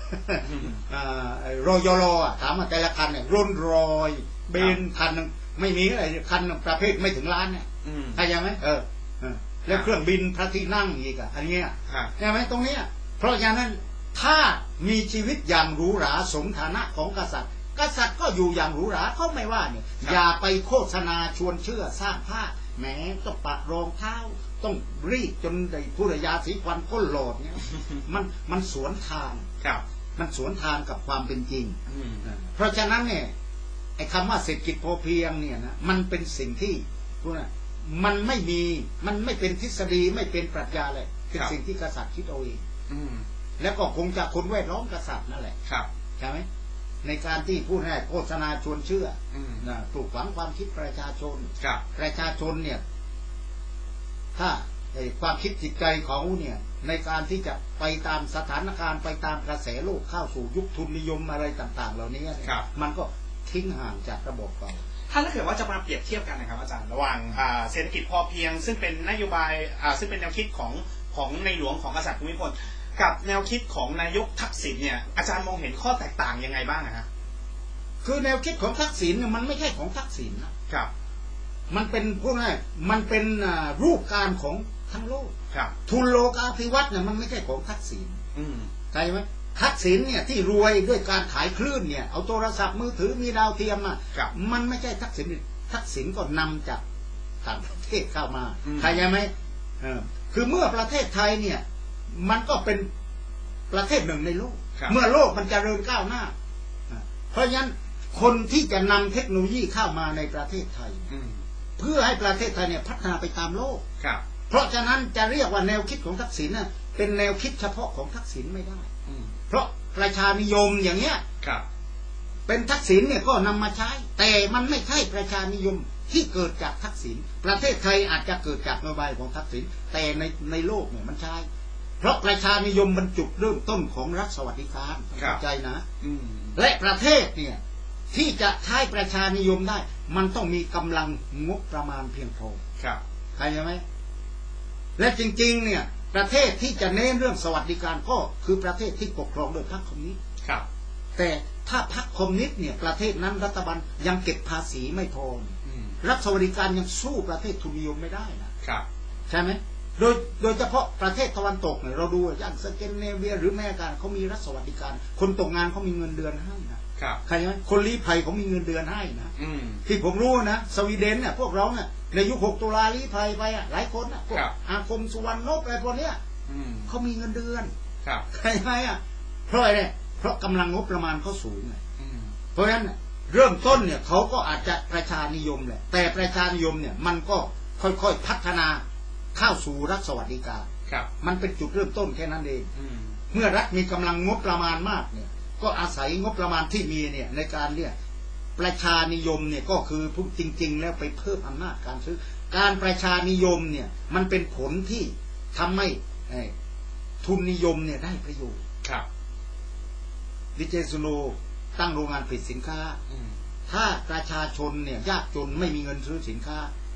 รอยโลอ่ะถามมาแต่ละคันเนี่ยรุ่นรอยเบนคันนึงไม่มีอะไรคันประเภทไม่ถึงล้านเนี่ยใช่ไหมเออแล้วเครื่องบินพระที่นั่งอีกอ่ะอันเนี้ยใช่ไหมตรงนี้เพราะอย่างนั้นถ้ามีชีวิตอย่างหรูหราสมฐานะของกษัตริย์กษัตริย์ก็อยู่อย่างหรูหราเขาไม่ว่าเนี่ยอย่าไปโฆษณาชวนเชื่อสร้างภาพแหมต้องปะรองเท้าต้องรีดจนได้ผู้ยาสีฟันก้นโหลดเนี่ยมันมันสวนทางมันสวนทางกับความเป็นจริงเพราะฉะนั้นเนี่ยไอ้คำว่าเศรษฐกิจพอเพียงเนี่ยนะมันเป็นสิ่งที่พวกนั้นมันไม่มีมันไม่เป็นทฤษฎีไม่เป็นปรัชญาเลยเป็นสิ่งที่กษัตริย์คิดเอาเองแล้วก็คงจะคนแวดล้อมกษัตริย์นั่นแหละใช่ไหมในการที่พูดให้โฆษณาชวนเชื่อนะปลูกฝังความคิดประชาชนประชาชนเนี่ยถ้าความคิดจิตใจเขาเนี่ยในการที่จะไปตามสถานการณ์ไปตามกระแสโลกเข้าสู่ยุคทุนนิยมอะไรต่างๆเหล่านี้มันก็ทิ้งห่างจากระบบเก่าถ้าถ้าเกิดว่าจะมาเปรียบเทียบกันนะครับอาจารย์ระหว่างเศรษฐกิจพอเพียงซึ่งเป็นนโยบายซึ่งเป็นแนวคิดของของในหลวงของกษัตริย์ภูมิพลกับแนวคิดของนายกทักษิณเนี่ยอาจารย์มองเห็นข้อแตกต่างยังไงบ้างนะฮะคือแนวคิดของทักษิณเนี่ยมันไม่ใช่ของทักษิณนะครับมันเป็นพวกนั้นมันเป็นรูปการของทั้งโลกทุนโลกาภิวัตน์เนี่ยมันไม่ใช่ของทักษิณใช่ไหมทักษิณเนี่ยที่รวยด้วยการขายคลื่นเนี่ยเอาโทรศัพท์มือถือมีดาวเทียมอ่ะมันไม่ใช่ทักษิณทักษิณก็นำจากต่างประเทศเข้ามาใช่ไหมคือเมื่อประเทศไทยเนี่ยมันก็เป็นประเทศหนึ่งในโลกเมื่อโลกมันเจริญก้าวหน้าเพราะฉะนั้นคนที่จะนำเทคโนโลยีเข้ามาในประเทศไทยเพื่อให้ประเทศไทยเนี่ยพัฒนาไปตามโลกเพราะฉะนั้นจะเรียกว่าแนวคิดของทักษิณน่ะเป็นแนวคิดเฉพาะของทักษิณไม่ได้เพราะประชานิยมอย่างเงี้ยเป็นทักษิณเนี่ยก็นำมาใช้แต่มันไม่ใช่ประชานิยมที่เกิดจากทักษิณประเทศไทยอาจจะเกิดจากนโยบายของทักษิณแต่ในในโลกเนี่ยมันใช่เพราะประชานิยมบรรจุเริ่มต้นของรัฐสวัสดิการเข้าใจนะและประเทศเนี่ยที่จะใช้ประชานิยมได้มันต้องมีกำลังงบประมาณเพียงพอเข้าใจไหมและจริงๆเนี่ยประเทศที่จะเน้นเรื่องสวัสดิการก็คือประเทศที่ปกครองโดยพรรคคอมมิวนิสต์แต่ถ้าพรรคคอมมิวนิสต์เนี่ยประเทศนั้นรัฐบาลยังเก็บภาษีไม่พอรัฐสวัสดิการยังสู้ประเทศทุนนิยมไม่ได้นะใช่ไหมโดยโดยเฉพาะประเทศตะวันตกเนี่ยเราดูอย่างสแกนดิเนเวียหรือแม้การเขามีรัฐสวัสดิการคนตกงานเขามีเงินเดือนให้นะใครไหมคนลี้ภัยเขามีเงินเดือนให้นะที่ผมรู้นะสวีเดนเนี่ยพวกเราเนี่ยในยุคหกตุลาลี้ภัยไปอ่ะหลายคนอ่ะพวกอาคมสุวรรณนพอะไรพวกเนี้ยเขามีเงินเดือนใครไหมอ่ะเพราะอะไรเพราะกำลังงบประมาณเขาสูงไงเพราะฉะนั้นเริ่มต้นเนี่ยเขาก็อาจจะประชานิยมแหละแต่ประชานิยมเนี่ยมันก็ค่อยๆพัฒนาเข้าสู่รัฐสวัสดิการมันเป็นจุดเริ่มต้นแค่นั้นเองเมื่อรัฐมีกำลังงบประมาณมากเนี่ยก็อาศัยงบประมาณที่มีเนี่ยในการเรียกประชานิยมเนี่ยก็คือพูดจริงๆแล้วไปเพิ่มอำนาจการซื้อการประชานิยมเนี่ยมันเป็นผลที่ทำให้ทุนนิยมเนี่ยได้ประโยชน์ดิเจสุโนตั้งโรงงานผลิตสินค้าถ้าประชาชนเนี่ยยากจนไม่มีเงินซื้อสินค้า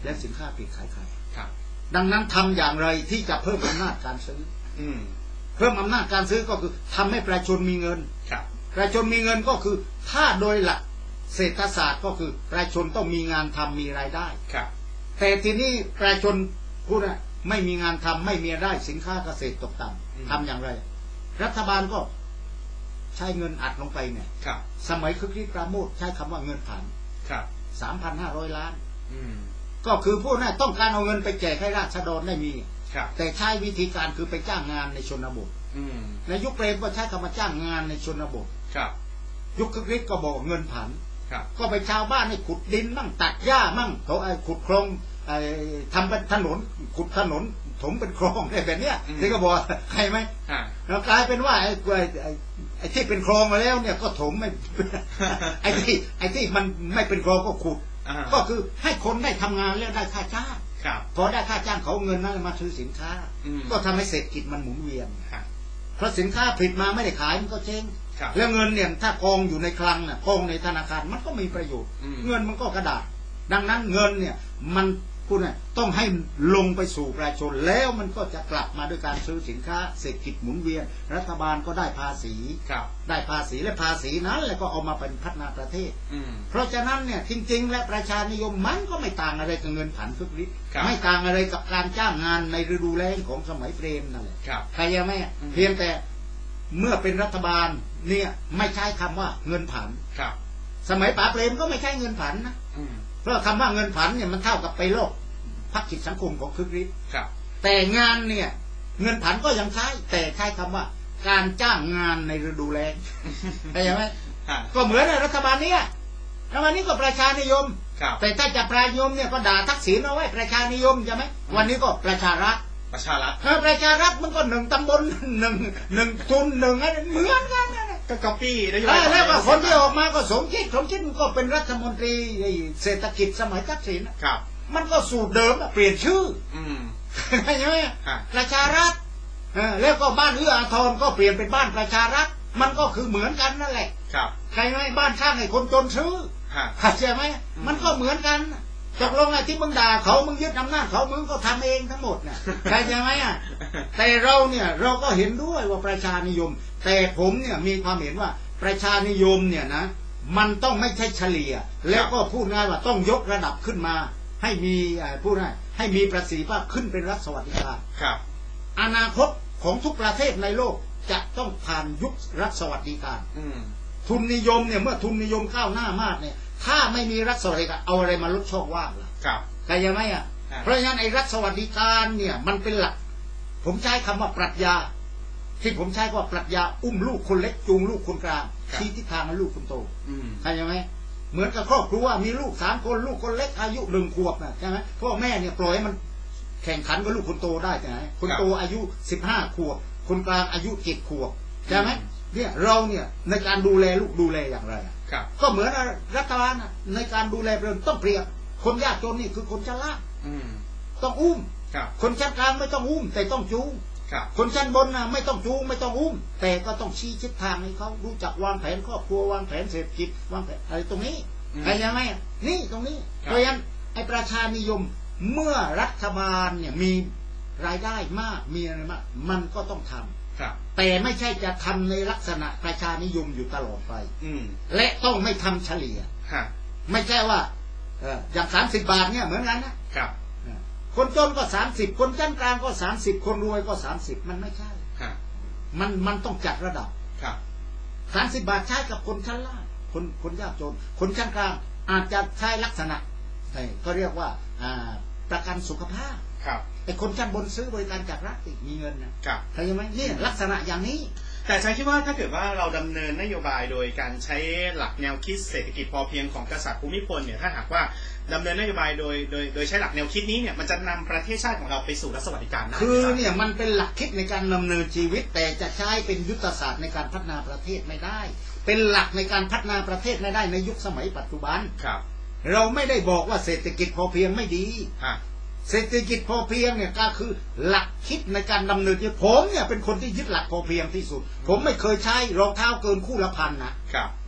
และสินค้าปลีกขายใครครับดังนั้นทำอย่างไรที่จะเพิ่มอำนาจการซื้ออืมเพิ่มอำนาจการซื้อก็คือทำให้ประชาชนมีเงินครับประชาชนมีเงินก็คือถ้าโดยหลักเศรษฐศาสตร์ก็คือประชาชนต้องมีงานทำมีรายได้ครับแต่ทีนี้ประชาชนพูดนะไม่มีงานทำไม่มีรายได้สินค้าเกษตรตกต่ำทำอย่างไร รัฐบาลก็ใช้เงินอัดลงไปเนี่ยครับสมัยคึกฤทธิ์ปราโมชใช้คำว่าเงินผ่านครับสามพันห้าร้อยล้านอืมก็คือพูดง่ายต้องการเอาเงินไปแจกให้ราษฎรได้มีครับแต่ใช้วิธีการคือไปจ้างงานในชนบทอืมในยุคเปรมก็ใช้คำว่าจ้างงานในชนบทครับยุคคึกฤทธิ์ก็บอกเงินผันครับก็ไปชาวบ้านให้ขุดดินมั่งตัดหญ้ามั่งเขาไอ้ขุดคลองไอ้ทำเป็นถนนขุดถนนถมเป็นคลองอะไรแบบเนี้ยที่ก็บอกใครไหมอ่าแล้วกลายเป็นว่าไอ้ไอ้ไอ้ไอ้ที่เป็นคลองมาแล้วเนี่ยก็ถมไม่ ไอ้ที่ไอ้ที่มันไม่เป็นคลองก็ขุดอ่าก็คือให้คนได้ทำงานแล้วได้ค่าจ้างครับพอได้ค่าจ้างเขาเงินนั้นมาซื้อสินค้าอืมก็ทำให้เศรษฐกิจมันหมุนเวียนครับเพราะสินค้าผลิตมาไม่ได้ขายมันก็เจ๊งครับแล้วเงินเนี่ยถ้ากองอยู่ในคลังน่ะกองในธนาคารมันก็มีประโยชน์อืมเงินมันก็กระดาษ ดังนั้นเงินเนี่ยมันพูดน่ะต้องให้ลงไปสู่ประชาชนแล้วมันก็จะกลับมาด้วยการซื้อสินค้าเศรษฐกิจหมุนเวียน รัฐบาลก็ได้ภาษีครับได้ภาษีและภาษีนั้นแล้วก็เอามาเป็นพัฒนาประเทศอืมเพราะฉะนั้นเนี่ยจริงๆและประชานิยมมันก็ไม่ต่างอะไรกับเงินผันคึกฤทธิ์ครับไม่ต่างอะไรกับการจ้างงานในฤดูแล้งของสมัยเปรมนั่นแหละครับใครยังไม่อืมเพียงแต่เมื่อเป็นรัฐบาลเนี่ยไม่ใช้คำว่าเงินผันครับสมัยป๋าเปรมก็ไม่ใช่เงินผันนะอืมเพราะคำว่าเงินผันเนี่ยมันเท่ากับไปโลกพักกิจสังคมของคึกฤทธิ์ครับแต่งานเนี่ยเงินผันก็ยังใช้ แต่ใช้คำว่าการจ้างงานในฤดูแล้ง เข้าใจไหมอ่าก็เหมือนรัฐบาลเนี้ยรัฐบาลนี้ก็ประชานิยมครับแต่ถ้าจะประชานิยมเนี่ยก็ด่าทักษิณเอาไว้ประชานิยมใช่ไหมวันนี้ก็ประชารัฐประชารัฐเออประชารัฐมันก็หนึ่งตำบลหนึ่งหนึ่งทุนหนึ่งอะไรเหมือนกันนะก็ก๊อปปี้นโยเอบายอแล้วก็คนที่ออกมาก็สมคิดสมคิดมันก็เป็นรัฐมนตรีเศรษฐกิจสมัยทักษิณน่ะครับมันก็สูตรเดิมอะเปลี่ยนชื่ออืมใช่ไหมฮะประชารัฐเออแล้วก็บ้านเอื้ออาทรก็เปลี่ยนเป็นบ้านประชารัฐมันก็คือเหมือนกันนั่นแหละครับใครไหมบ้านช่างให้คนจนซื้อฮะเข้าใจไหมมันก็เหมือนกันตกลงไอ้ที่มึงด่าเขามึงยึดอำนาจเขามึงก็ทำเองทั้งหมดน่ะเข้าใจไหมอ่ะแต่เราเนี่ยเราก็เห็นด้วยว่าประชานิยม แต่ผมเนี่ยมีความเห็นว่าประชานิยมเนี่ยนะมันต้องไม่ใช่เฉลี่ยแล้วก็พูดง่ายว่าต้องยกระดับขึ้นมา ให้มีพูดง่ายให้มีประสิทธิภาพขึ้นเป็นรัฐสวัสดิการครับอนาคตของทุกประเทศในโลกจะต้องผ่านยุครัฐสวัสดิการอืมทุนนิยมเนี่ยเมื่อทุนนิยมก้าวหน้ามากเนี่ยถ้าไม่มีรัฐสวัสดิการเอาอะไรมาลดช่องว่างล่ะครับเข้าใจไหมอ่ะอ่าเพราะฉะนั้นไอ้รัฐสวัสดิการเนี่ยมันเป็นหลัก ผมใช้คำว่าปรัชญาที่ผมใช้ว่าปรัชญาอุ้มลูกคนเล็กจูงลูกคนกลางชี้ทิศทางให้ลูกคนโตอืมเข้าใจไหมเหมือนกับครอบครัวมีลูกสามคนลูกคนเล็กอายุหนึ่งขวบนะใช่ไหมพ่อแม่เนี่ยปล่อยให้มันแข่งขันกับลูกคนโตได้ใช่ไหมคนโตอายุสิบห้าขวบคนกลางอายุเจ็ดขวบใช่ไหมเนี่ยเราเนี่ยในการดูแลลูกดูแลอย่างไรครับก็เหมือนรัฐบาลในการดูแลเรื่องต้องเปรียบคนยากจนนี่คือคนชั้นล่างอืมต้องอุ้มครับคนชั้นกลางไม่ต้องอุ้ม แต่ต้องจูงครับคนชั้นบนนะไม่ต้องจูงไม่ต้องอุ้ม แต่ก็ต้องชี้ทิศทางให้เขารู้จักวางแผนครอบครัววางแผนเศรษฐกิจวางแผนอะไรตรงนี้เข้าใจไหมนี่ตรงนี้เพราะฉะนั้นไอ้ประชานิยมเมื่อรัฐบาลเนี่ยมีรายได้มากมีอะไรมากมันก็ต้องทำครับแต่ไม่ใช่จะทำในลักษณะประชานิยมอยู่ตลอดไปอืมและต้องไม่ทำเฉลี่ยฮะไม่ใช่ว่าเอออย่างสามสิบบาทเนี่ยเหมือนกันนะครับ คนจนก็สามสิบคนชั้นกลางก็สามสิบคนรวยก็สามสิบมันไม่ใช่ฮะมันมันต้องจัดระดับครับสามสิบบาทใช้กับคนชั้นล่างคนคนยากจน คนชั้นกลางอาจจะใช้ลักษณะก็เรียกว่าอ่าประกันสุขภาพครับแต่คนชั้นบนซื้อบริการจากรัฐมีเงินนะครับ เข้าใจไหมนี่ลักษณะอย่างนี้แต่ฉันคิดว่าถ้าเกิดว่าเราดำเนินนโยบายโดยการใช้หลักแนวคิดเศรษฐกิจพอเพียงของกษัตริย์ภูมิพลเนี่ยถ้าหากว่าดำเนินนโยบายโดยโดยโดยใช้หลักแนวคิดนี้เนี่ยมันจะนำประเทศชาติของเราไปสู่รัฐสวัสดิการได้คือเนี่ยมันเป็นหลักคิดในการดำเนินชีวิต แต่จะใช้เป็นยุทธศาสตร์ในการพัฒนาประเทศไม่ได้ เป็นหลักในการพัฒนาประเทศไม่ได้ในยุคสมัยปัจจุบันครับเราไม่ได้บอกว่าเศรษฐกิจพอเพียงไม่ดีฮะเศรษฐกิจพอเพียงเนี่ยก็คือหลักคิดในการดำเนินชีวิตผมเนี่ยเป็นคนที่ยึดหลักพอเพียงที่สุด ผมไม่เคยใช้รองเท้าเกินคู่ละพันนะครับ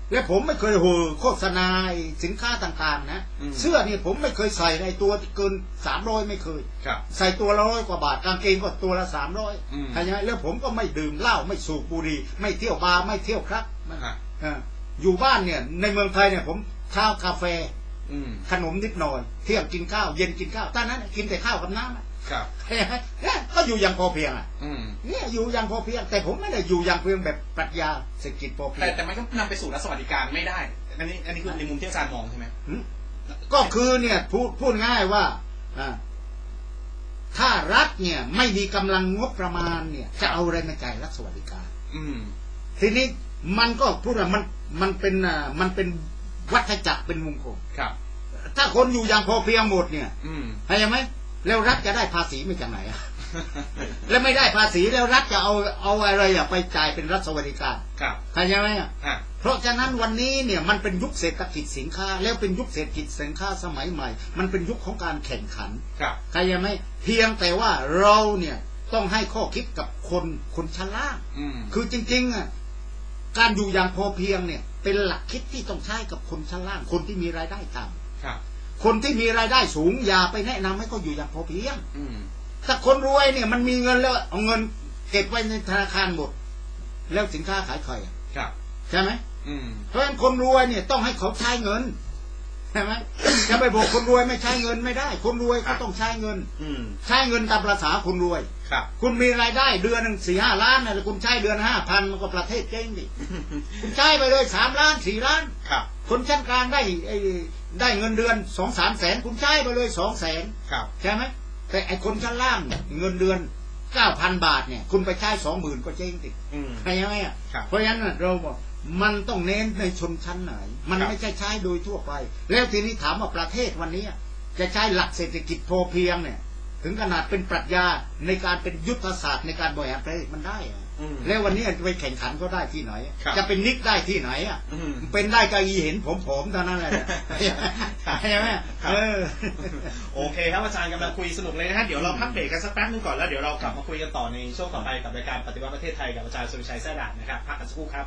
และผมไม่เคยโหโฆษณาสินค้าต่างๆนะเสื้อนี่ผมไม่เคยใส่ในตัวเกินสามร้อยไม่เคยใส่ตัวละร้อยกว่าบาทกางเกงก็ตัวละสามร้อยใช่ไหมแล้วผมก็ไม่ดื่มเหล้าไม่สูบบุหรี่ไม่เที่ยวบาร์ไม่เที่ยวครับอยู่บ้านเนี่ยในเมืองไทยเนี่ยผมเช้ากาแฟขนมนิดหน่อยเที่ยงกินข้าวเย็นกินข้าวตอนนั้นกินแต่ข้าวกับน้ำครับก็อยู่อย่างพอเพียงอ่ะเนี่ยอยู่อย่างพอเพียงแต่ผมไม่ได้อยู่อย่างเพียงแบบปรัชญาเศรษฐกิจพอเพียงแต่แต่มันก็นำไปสู่รัฐสวัสดิการไม่ได้อันนี้อันนี้คือในมุมที่อาจารย์มองใช่ไหมก็คือเนี่ยพูดพูดง่ายว่าถ้ารัฐเนี่ยไม่มีกำลังงบประมาณเนี่ยจะเอาอะไรมาจ่ายรัฐสวัสดิการทีนี้มันก็พูดว่ามันมันเป็นมันเป็นวัฏจักรเป็นวงกลมถ้าคนอยู่อย่างพอเพียงหมดเนี่ยเข้าใจไหมแล้วรัฐจะได้ภาษีมาจากไหนอ่ะ แล้วไม่ได้ภาษีแล้วรัฐจะเอาเอาอะไรอ่ะไปจ่ายเป็นรัฐสวัสดิการเข้าใจไหมอ่ะเพราะฉะนั้นวันนี้เนี่ยมันเป็นยุคเศรษฐกิจสินค้าแล้วเป็นยุคเศรษฐกิจสินค้าสมัยใหม่มันเป็นยุคของการแข่งขันเข้าใจไหมเพียงแต่ว่าเราเนี่ยต้องให้ข้อคิดกับคนคนชั้นล่างคือจริงๆอ่ะการอยู่อย่างพอเพียงเนี่ยเป็นหลักคิดที่ต้องใช้กับคนชั้นล่างคนที่มีรายได้ต่ำคนที่มีรายได้สูงอย่าไปแนะนำให้เขาอยู่อย่างพอเพียงแต่คนรวยเนี่ยมันมีเงินแล้วเอาเงินเก็บไว้ในธนาคารหมดแล้วสินค้าขายใครใช่ไหมเพราะฉะนั้นคนรวยเนี่ยต้องให้เขาใช้เงินใช่ไหมจะไปบอกคนรวยไม่ใช้เงินไม่ได้คนรวยก็ต้องใช้เงินใช้เงินตามภาษาคนรวยคุณมีรายได้เดือนหนึ่งสี่ห้าล้านนะคุณใช้เดือนห้าพันมันก็ประเทศเจ๊งดิคุณใช้ไปเลยสามล้านสี่ล้านคนชั้นกลางได้ได้เงินเดือนสองสามแสนคุณใช้ไปเลยสองแสนใช่ไหมแต่ไอคนชั้นล่างเงินเดือนเก้าพันบาทเนี่ยคุณไปใช้สองหมื่นก็เจ๊งติใช่ไหมอ่ะเพราะฉะนั้นเราบอกมันต้องเน้นในชนชั้นไหนมันไม่ใช่ใช้โดยทั่วไปแล้วทีนี้ถามว่าประเทศวันนี้จะใช้หลักเศรษฐกิจพอเพียงเนี่ยถึงขนาดเป็นปรัชญาในการเป็นยุทธศาสตร์ในการบริหารประเทศมันได้แล้ววันนี้จะไปแข่งขันก็ได้ที่ไหนจะเป็นนิกได้ที่ไหนอ่ะเป็นได้ก็อีเห็นผมๆเท่านั้นแหละใช่ไหมเออโอเคครับอาจารย์กำลังคุยสนุกเลยนะฮะเดี๋ยวเราพักเบรกกันสักแป๊บนึงก่อนแล้วเดี๋ยวเรากลับมาคุยกันต่อในช่วงต่อไปกับรายการปฏิวัติประเทศไทยกับอาจารย์สุริชัยแซ่ด่านนะครับพักกันสักครู่ครับ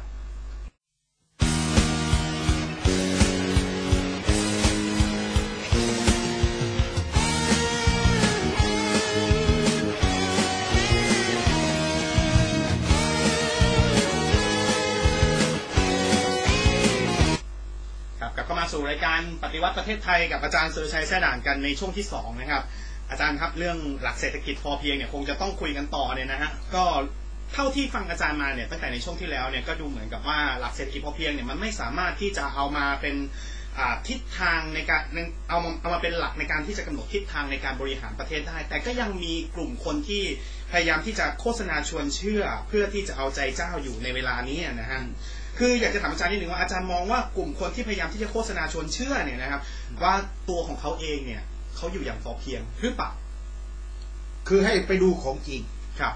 สู่รายการปฏิวัติประเทศไทยกับอาจารย์สุรชัยแซ่ด่านกันในช่วงที่สองนะครับอาจารย์ครับเรื่องหลักเศรษฐกิจพอเพียงเนี่ยคงจะต้องคุยกันต่อเนี่ยนะฮะก็เท่าที่ฟังอาจารย์มาเนี่ยตั้งแต่ในช่วงที่แล้วเนี่ยก็ดูเหมือนกับว่าหลักเศรษฐกิจพอเพียงเนี่ยมันไม่สามารถที่จะเอามาเป็นทิศทางในการเอามาเอามาเป็นหลักในการที่จะกำหนดทิศทางในการบริหารประเทศได้แต่ก็ยังมีกลุ่มคนที่พยายามที่จะโฆษณาชวนเชื่อเพื่อที่จะเอาใจเจ้าอยู่ในเวลานี้นะฮะคืออยากจะถามอาจารย์นิดหนึ่งว่าอาจารย์มองว่ากลุ่มคนที่พยายามที่จะโฆษณาชวนเชื่อเนี่ยนะครับว่าตัวของเขาเองเนี่ยเขาอยู่อย่างพอเพียงหรือเปล่าคือให้ไปดูของจริงครับ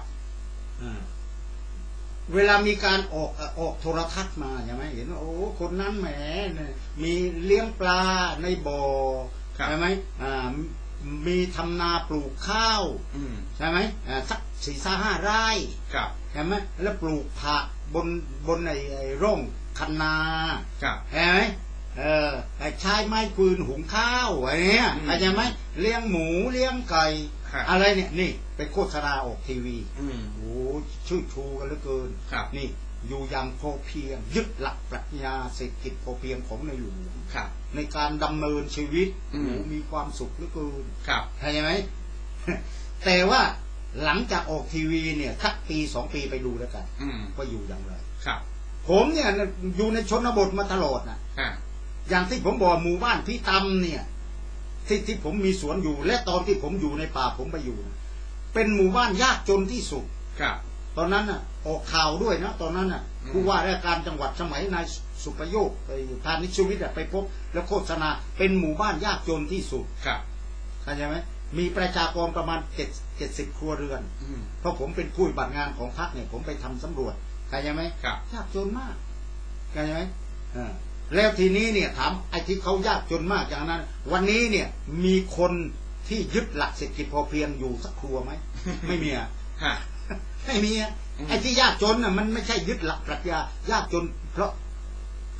เวลามีการออกออกโทรทัศน์มาใช่ไหมเห็นว่าโอ้คนนั้นแหมมีเลี้ยงปลาในบ่อใช่ไหมอ่ามีทำนาปลูกข้าวใช่ไหมสักสี่ห้าห้าไร่ใช่ไหมแล้วปลูกผักบนบนในร่องคันนาเห็นไหมเออใช้ไม้ปืนหุงข้าวอะไรเนี้ยเข้าใจไหมเลี้ยงหมูเลี้ยงไก่อะไรเนี่ยนี่ไปโฆษณาออกทีวีโอ้ชื่อชูกันเหลือเกินนี่อยู่อย่างพอเพียงยึดหลักปรัชญาเศรษฐกิจพอเพียงของในหลวงในการดำเนินชีวิตโอ้มีความสุขเหลือเกินเข้าใจไหมแต่ว่าหลังจากออกทีวีเนี่ยสักปีสองปีไปดูแล้วกันว่าอยู่อย่างไรผมเนี่ยอยู่ในชนบทมาตลอดนะอย่างที่ผมบอกหมู่บ้านพี่ตำเนี่ยที่ที่ผมมีสวนอยู่และตอนที่ผมอยู่ในป่าผมไปอยู่เป็นหมู่บ้านยากจนที่สุดตอนนั้นน่ะออกข่าวด้วยนะตอนนั้นน่ะผู้ว่าราชการจังหวัดสมัยนายสุประโยคไปพาณิชวิทย์ไปพบแล้วโฆษณาเป็นหมู่บ้านยากจนที่สุดเข้าใจไหมมีประชากรประมาณเจ็ดเจ็ดสิบครัวเรือนเพราะผมเป็นผู้ปฏิบัติงานของพรรคเนี่ยผมไปทำสำรวจเข้าใจไหมยากจนมากเข้าใจไหมแล้วทีนี้เนี่ยถามไอ้ที่เขายากจนมากอย่างนั้นวันนี้เนี่ยมีคนที่ยึดหลักเศรษฐกิจพอเพียงอยู่สักครัวไหม ไม่มีอ่ะไม่มีอ่ะไอ้ที่ยากจนอ่ะมันไม่ใช่ยึดหลักปรัชญายากจนเพราะ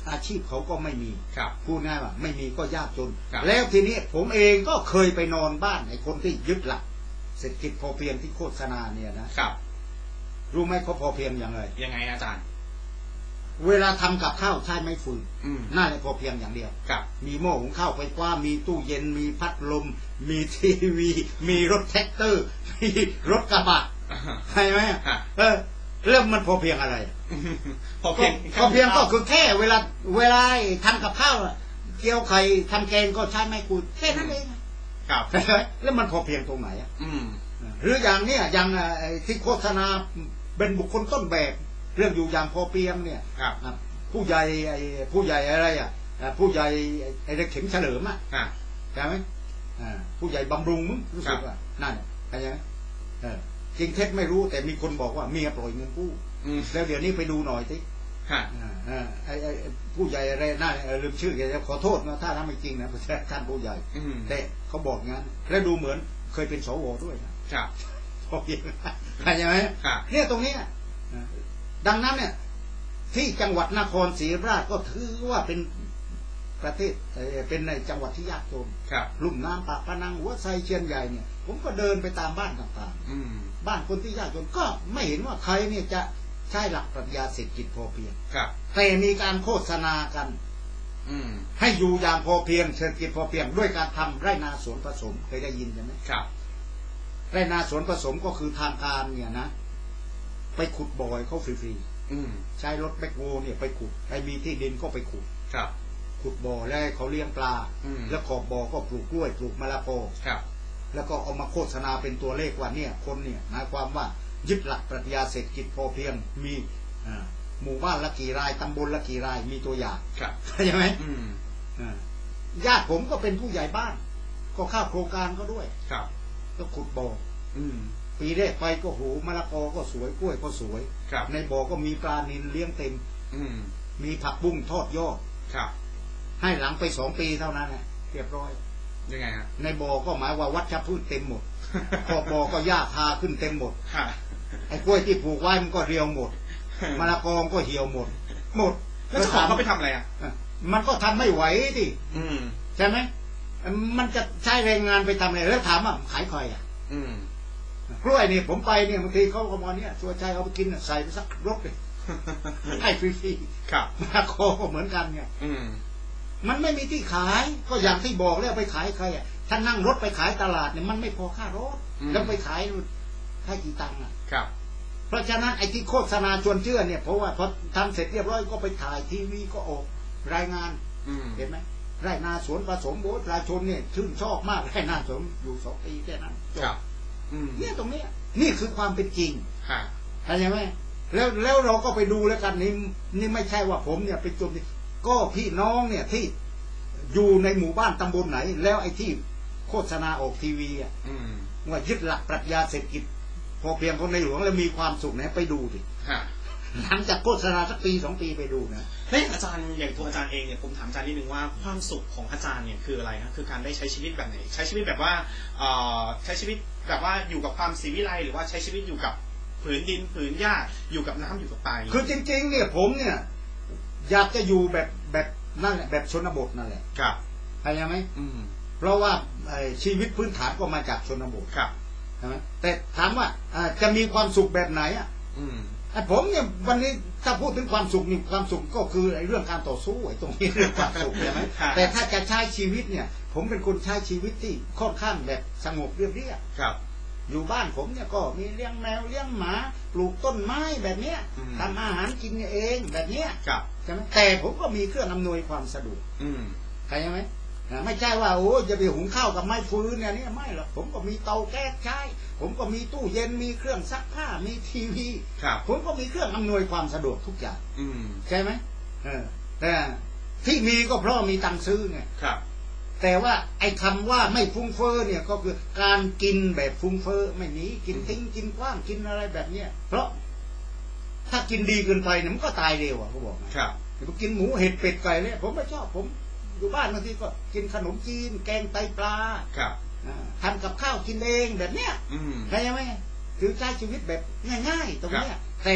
อาชีพเขาก็ไม่มีพูดง่ายว่าไม่มีก็ยากจนแล้วทีนี้ผมเองก็เคยไปนอนบ้านไอ้คนที่ยึดหลักเศรษฐกิจพอเพียงที่โฆษณาเนี่ยนะครับรู้ไหมเขาพอเพียงอย่างไรยังไงอาจารย์เวลาทำกับข้าวใช้ไม้ฟืนน่าจะพอเพียงอย่างเดียวมีหม้อหุงข้าวไฟฟ้ามีตู้เย็นมีพัดลมมีทีวีมีรถแท็กเตอร์มีรถกระบะใช่ไหมเออเรื่องมันพอเพียงอะไรพอเพียงพอเพียงก็คือแค่เวลาเวลาทำกับข้าวเกี่ยวไข่ทำแกงก็ใช้ไม้ฟืนแค่นั้นเองครับแล้วมันพอเพียงตรงไหนอ่ะหรืออย่างเนี้ยอย่างที่โฆษณาเป็นบุคคลต้นแบบเรื่องอยู่อย่างพอเพียงเนี่ยผู้ใหญ่ผู้ใหญ่อะไรอ่ะผู้ใหญ่ไอ้เข็มเฉลิมอ่ะใช่ไหมผู้ใหญ่บำรุงมึงรู้สึกว่านั่นใช่ไหมจริงเท็จไม่รู้แต่มีคนบอกว่าเมียปล่อยเงินกู้แล้วเดี๋ยวนี้ไปดูหน่อยสิไอ้ผู้ใหญ่อะไรน่าลืมชื่อแกขอโทษนะถ้าทำไม่จริงนะท่านผู้ใหญ่แต่เขาบอกงั้นแล้วดูเหมือนเคยเป็นสวด้วยนะครับพอเพียงใช่ไหมเนี่ยตรงนี้ดังนั้นเนี่ยที่จังหวัดนครศรีธรรมราชก็ถือว่าเป็นประเทศเป็นในจังหวัดที่ยากจนลุ่มน้ำปากพนังหัวไซเชียนใหญ่เนี่ยผมก็เดินไปตามบ้านต่างๆบ้านคนที่ยากจนก็ไม่เห็นว่าใครเนี่ยจะใช้หลักปรัชญาเศรษฐกิจพอเพียงแต่มีการโฆษณากันให้อยู่อย่างพอเพียงเศรษฐกิจพอเพียงด้วยการทำไร่นาสวนผสมเคยได้ยินใช่ไหมไร่นาสวนผสมก็คือทางการเนี่ยนะไปขุดบ่อยเขาฟรีๆใช้รถแบคโฮเนี่ยไปขุดใครมีที่ดินก็ไปขุดขุดบ่อแล้วเขาเลี้ยงปลาแล้วขอบบ่อก็ปลูกกล้วยปลูกมะละกอแล้วก็เอามาโฆษณาเป็นตัวเลขว่าเนี่ยคนเนี่ยหมายความว่ายึดหลักปรัชญาเศรษฐกิจพอเพียงมีหมู่บ้านละกี่รายตำบลละกี่รายมีตัวอย่างใช่ไหมญาติผมก็เป็นผู้ใหญ่บ้านก็เข้าโครงการก็ด้วยก็ขุดบ่อปีแรกไปก็โหมะละกอก็สวยกล้วยก็สวยในบ่อก็มีปลานิลเลี้ยงเต็มมีผักบุ้งทอดยอดให้หลังไปสองปีเท่านั้นแหละเรียบร้อยยังไงฮะในบ่อก็หมายว่าวัชพืชเต็มหมดขอบบ่อก็หญ้าคาขึ้นเต็มหมดไอ้กล้วยที่ปลูกไว้มันก็เรียวหมดมะละกอก็เหี่ยวหมดหมดแล้วเจ้าของเขาไปทำอะไรอ่ะมันก็ทำไม่ไหวดิใช่ไหมมันจะใช้แรงงานไปทำอะไรแล้วถามว่าขายใครอ่ะกล้วยนี่ผมไปเนี่ยบางทีเขาก็มาเนี่ยชัวร์ใจเอาไปกินใส่ไปสักรถเลยให้ฟรีๆครับมะละกอก็เหมือนกันไงมันไม่มีที่ขายก็อย่างที่บอกแล้วไปขายใครอ่ะถ้านั่งรถไปขายตลาดเนี่ยมันไม่พอค่ารถแล้วไปขายให้กี่ตังค์อ่ะครับเพราะฉะนั้นไอ้ที่โฆษณาชวนเชื่อเนี่ยเพราะว่าพอทำเสร็จเรียบร้อยก็ไปถ่ายทีวีก็ออกรายงานเห็นไหมไร่นาสวนผสมโบสราชนเนี่ยชื่นชอบมากไร่นาสวนอยู่สองปีแค่นั้นจบเนี่ยตรงนี้นี่คือความเป็นจริงเข้าใจไหมแล้วแล้วเราก็ไปดูแล้วกันนี่นี่ไม่ใช่ว่าผมเนี่ยไปจมก็พี่น้องเนี่ยที่อยู่ในหมู่บ้านตำบลไหนแล้วไอ้ที่โฆษณาออกทีวีอ่ะว่ายึดหลักปรัชญาเศรษฐกิจพอเพียงคนในหลวงแล้วมีความสุขนะไปดูดิหลังจากโฆษณาสักปีสองปีไปดูนะเฮ้ยอาจารย์อย่างตัวอาจารย์เองเนี่ยผมถามอาจารย์นิดนึงว่าความสุขของอาจารย์เนี่ยคืออะไรนะคือการได้ใช้ชีวิตแบบไหนใช้ชีวิตแบบว่าใช้ชีวิตแบบว่าอยู่กับความศิวิไลหรือว่าใช้ชีวิตอยู่กับผืนดินผืนหญ้าอยู่กับน้ำอยู่กับปลาคือจริงๆเนี่ยผมเนี่ยอยากจะอยู่แบบแบบนั่นแหละแบบชนบทนั่นแหละครับเข้าใจไหมเพราะว่าชีวิตพื้นฐานก็มาจากชนบทครับใช่ไหมแต่ถามว่าจะมีความสุขแบบไหนอ่ะผมเนี่ยวันนี้ถ้าพูดถึงความสุขนี่ความสุขก็คือไอ้เรื่องการต่อสู้ไอ้ตรงนี้เรื่องความสุขใช่ไหมแต่ถ้าจะใช้ชีวิตเนี่ยผมเป็นคนใช้ชีวิตที่ค่อนข้างแบบสงบเรียบเรียบอยู่บ้านผมเนี่ยก็มีเลี้ยงแมวเลี้ยงหมาปลูกต้นไม้แบบเนี้ยทำอาหารกินเองแบบเนี้ยใช่ไหมแต่ผมก็มีเครื่องอำนวยความสะดวกเข้าใจไหมไม่ใช่ว่าโอ้จะไปหุงข้าวกับไม้ฟืนเนี่ยนี่ไม่หรอกผมก็มีเตาแก๊สใช้ผมก็มีตู้เย็นมีเครื่องซักผ้ามีทีวีผมก็มีเครื่องอำนวยความสะดวกทุกอย่างใช่ไหมแต่ที่มีก็เพราะมีตังค์ซื้อไงแต่ว่าไอ้คำว่าไม่ฟุ้งเฟ้อเนี่ยก็คือการกินแบบฟุ้งเฟ้อไม่มีกินทิ้งกินกว้างกินอะไรแบบเนี้ยเพราะถ้ากินดีเกินไปเนี่ยมันก็ตายเร็วอ่ะเขาบอกนะครับกินหมูเห็ดเป็ดไก่เนี่ยผมไม่ชอบผมอยู่บ้านบางทีก็กินขนมจีนแกงไตปลาทำกับข้าวกินเองแบบเนี้ยใช่ไหมถือใช้ชีวิตแบบง่ายๆตรงนี้แต่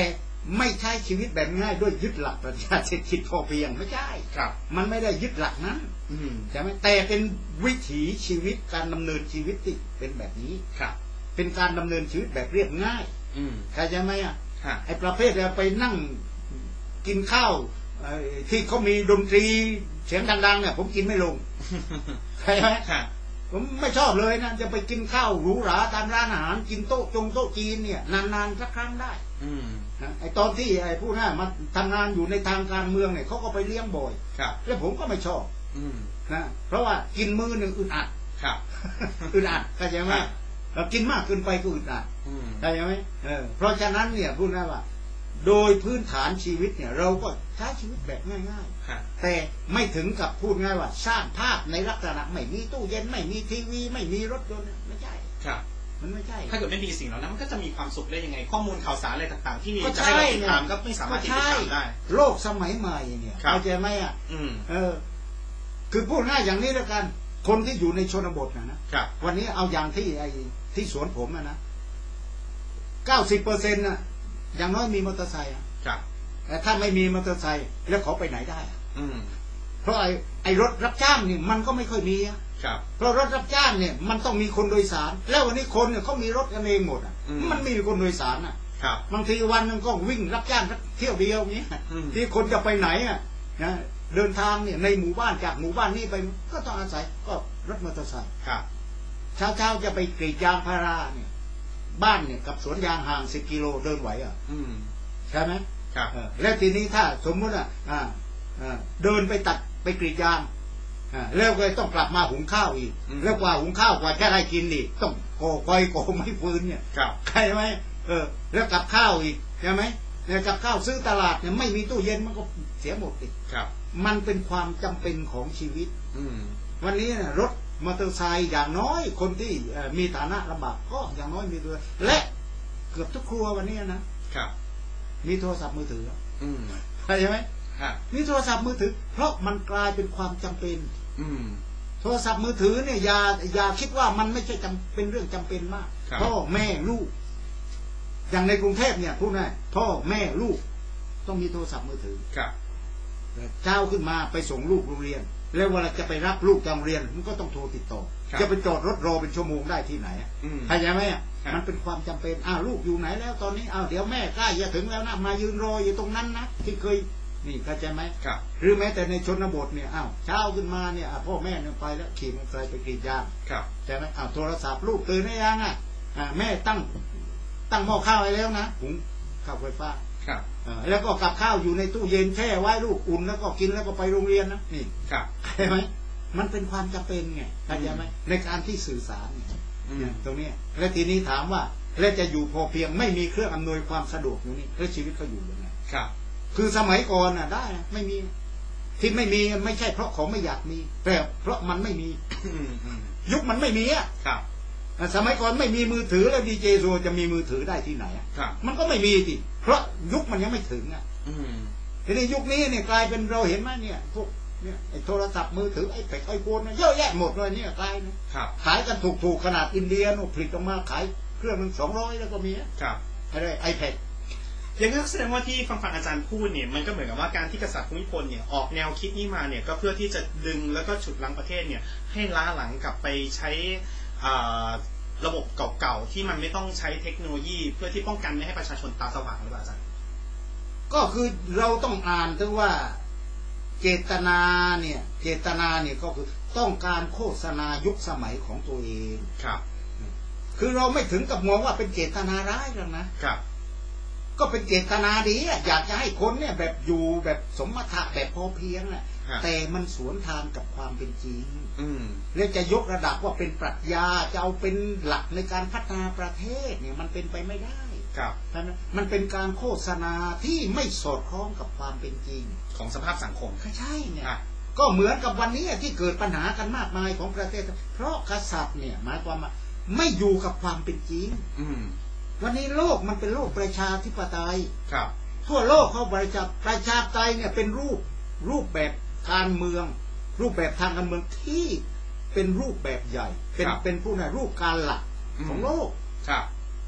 ไม่ใช่ชีวิตแบบง่ายด้วยยึดหลักปรัชญาเศรษฐกิจพอเพียงไม่ใช่ครับมันไม่ได้ยึดหลักนั้นใช่ไหมแต่เป็นวิถีชีวิตการดำเนินชีวิตที่เป็นแบบนี้ครับเป็นการดำเนินชีวิตแบบเรียบง่ายเข้าใจไหมอ่ะไอ้ประเภทเราไปนั่งกินข้าวที่เขามีดนตรีเสียงดังๆเนี่ยผมกินไม่ลงใช่ไหมผมไม่ชอบเลยนะจะไปกินข้าวหรูหราตามร้านอาหารกินโต๊ะจงโต๊ะจีนเนี่ยนานๆสักครั้งได้ไอ้ตอนที่ไอ้ผู้น่ามาทำงานอยู่ในทางการเมืองเนี่ยเขาก็ไปเลี้ยงบ่อยแล้วผมก็ไม่ชอบนะเพราะว่ากินมื้อหนึ่งอึดอัดอึดอัดเข้าใจไหมเรากินมากเกินไปก็อึดอัดเข้าใจไหมเออเพราะฉะนั้นเนี่ยพูดง่ายว่าโดยพื้นฐานชีวิตเนี่ยเราก็ใช้ชีวิตแบบง่ายๆแต่ไม่ถึงกับพูดง่ายว่าสร้างภาพในลักษณะไม่มีตู้เย็นไม่มีทีวีไม่มีรถยนต์ไม่ใช่มันไม่ใช่ถ้าเกิดไม่มีสิ่งเหล่านั้นมันก็จะมีความสุขได้ยังไงข้อมูลข่าวสารอะไรต่างๆที่มีจะให้เราติดตามก็ไม่สามารถติดตามได้โลกสมัยใหม่เนี่ยเข้าใจไหมอ่ะเออคือพูดง่ายอย่างนี้แล้วกันคนที่อยู่ในชนบทนะนะวันนี้เอาอย่างที่ไอ้ที่สวนผมนะนะเก้าสิบเปอร์เซ็นต์น่ะอย่างน้อยมีมอเตอร์ไซค์แต่ถ้าไม่มีมอเตอร์ไซค์แล้วเขาไปไหนได้เพราะไอ้ไอ้รถรับจ้างนี่มันก็ไม่ค่อยมีเพราะรถรับจ้างเนี่ยมันต้องมีคนโดยสารแล้ววันนี้คนเนี่ยเขามีรถกันเองหมดอ่ะมันมีคนโดยสารอ่ะบางทีวันนึงก็วิ่งรับจ้างเที่ยวเดียวอย่างนี้ที่คนจะไปไหนอ่ะนะเดินทางเนี่ยในหมู่บ้านจากหมู่บ้านนี้ไปก็ต้องอาศัยก็รถมอเตอร์ไซค์เช้าเช้าจะไปกรีดยางพาราเนี่ยบ้านเนี่ยกับสวนยางห่างสิบกิโลเดินไหวอ่ะใช่ไหมแล้วทีนี้ถ้าสมมติอ่ะเดินไปตัดไปกรีดยางแล้วก็ต้องกลับมาหุงข้าวอีกแล้วกว่าหุงข้าวกว่าจะได้กินอีกต้องโกคอยโกไม่ฟื้นเนี่ยใช่ไหมเออแล้วกับข้าวอีกใช่ไหมแล้วกับข้าวซื้อตลาดเนี่ยไม่มีตู้เย็นมันก็เสียหมดอีกมันเป็นความจำเป็นของชีวิตวันนี้นะรถมอเตอร์ไซค์อย่างน้อยคนที่มีฐานะลำบากก็อย่างน้อยมีตัวและเกือบทุกครัววันนี้นะมีโทรศัพท์มือถือใช่ไหมมีโทรศัพท์มือถือเพราะมันกลายเป็นความจำเป็นโทรศัพท์มือถือเนี่ยอย่าอย่าคิดว่ามันไม่ใช่จำเป็นเรื่องจำเป็นมากพ่อแม่ลูกอย่างในกรุงเทพเนี่ยพูดง่ายพ่อแม่ลูกต้องมีโทรศัพท์มือถือเจ้าขึ้นมาไปส่งลูกโรงเรียนแล้วเวลาจะไปรับลูกจากโรงเรียนมันก็ต้องโทรติดต่อจะไปจอดรถรอเป็นชั่วโมงได้ที่ไหนเข้าใจไหมมันเป็นความจำเป็นอ้าวลูกอยู่ไหนแล้วตอนนี้อ้าวเดี๋ยวแม่ใกล้จะถึงแล้วนะมายืนรออยู่ตรงนั้นนะที่เคยนี่เข้าใจไหมหรือแม้แต่ในชนบทเนี่ยอ้าวเช้าขึ้นมาเนี่ยพ่อแม่เนี่ยไปแล้วขี่มอเตอร์ไซค์ไปกรีดยางใช่ไหมอ้าวโทรศัพท์ลูกตื่นได้ยังอ่ะแม่ตั้งตั้งหม้อข้าวไว้แล้วนะหุงข้าวไฟฟ้าแล้วก็กับข้าวอยู่ในตู้เย็นแช่ไว้ลูกอุ่นแล้วก็กินแล้วก็ไปโรงเรียนนะนี่ใช่ไหมมันเป็นความจำเป็นไงเข้าใจไหมในการที่สื่อสารเนี่ยตรงนี้และทีนี้ถามว่าแล้วจะอยู่พอเพียงไม่มีเครื่องอำนวยความสะดวกอยู่นี่แล้วชีวิตเขาอยู่ยังไงคือสมัยก่อนน่ะได้ไม่มีที่ไม่มีไม่ใช่เพราะเขาไม่อยากมีแต่เพราะมันไม่มียุคมันไม่มีอ่ะสมัยก่อนไม่มีมือถือแล้วดีเจโซจะมีมือถือได้ที่ไหนอ่ะมันก็ไม่มีสิเพราะยุคมันยังไม่ถึงอ่ะทีนี้ยุคนี้เนี่ยกลายเป็นเราเห็นไหมเนี่ยพวกเนี่ยไอ้โทรศัพท์มือถือไอ้แพดไอโฟนเนี่ยเยอะแยะหมดเลยเนี่ยกลายนะขายกันถูกๆขนาดอินเดียผลิตออกมาขายเครื่องนึงสองร้อยแล้วก็มีอะไรไอแพดอย่างนั้นแสดงว่าที่ฟังฟังอาจารย์พูดเนี่ยมันก็เหมือนกับว่าการที่กษัตริย์ภูมิพลเนี่ยออกแนวคิดนี้มาเนี่ยก็เพื่อที่จะดึงแล้วก็ฉุดรั้งประเทศเนี่ยให้ล้าหลังกลับไปใช้ระบบเก่าๆที่มันไม่ต้องใช้เทคโนโลยีเพื่อที่ป้องกันไม่ให้ประชาชนตาสว่างหรือเปล่าอาจารย์ก็คือเราต้องอ่านถึงว่าเจตนาเนี่ยเจตนาเนี่ยก็คือต้องการโฆษณายุคสมัยของตัวเองครับคือเราไม่ถึงกับมองว่าเป็นเจตนาร้ายหรอกนะครับก็เป็นเจตนาดีอยากจะให้คนเนี่ยแบบอยู่แบบสมถะแบบพอเพียงแหละแต่มันสวนทางกับความเป็นจริงแล้วจะยกระดับว่าเป็นปรัชญาจะเอาเป็นหลักในการพัฒนาประเทศเนี่ยมันเป็นไปไม่ได้ครับมันเป็นการโฆษณาที่ไม่สอดคล้องกับความเป็นจริงของสภาพสังคมใช่เนี่ยก็เหมือนกับวันนี้ที่เกิดปัญหากันมากมายของประเทศเพราะกษัตริย์เนี่ยหมายความว่าไม่อยู่กับความเป็นจริงวันนี้โลกมันเป็นโลกประชาธิปไตยครับทั่วโลกเขาประชาประชาธิปไตยเนี่ยเป็นรูปรูปแบบการเมืองรูปแบบทางการเมืองที่เป็นรูปแบบใหญ่เป็นเป็นผู้นำรูปการหลักของโลกครับ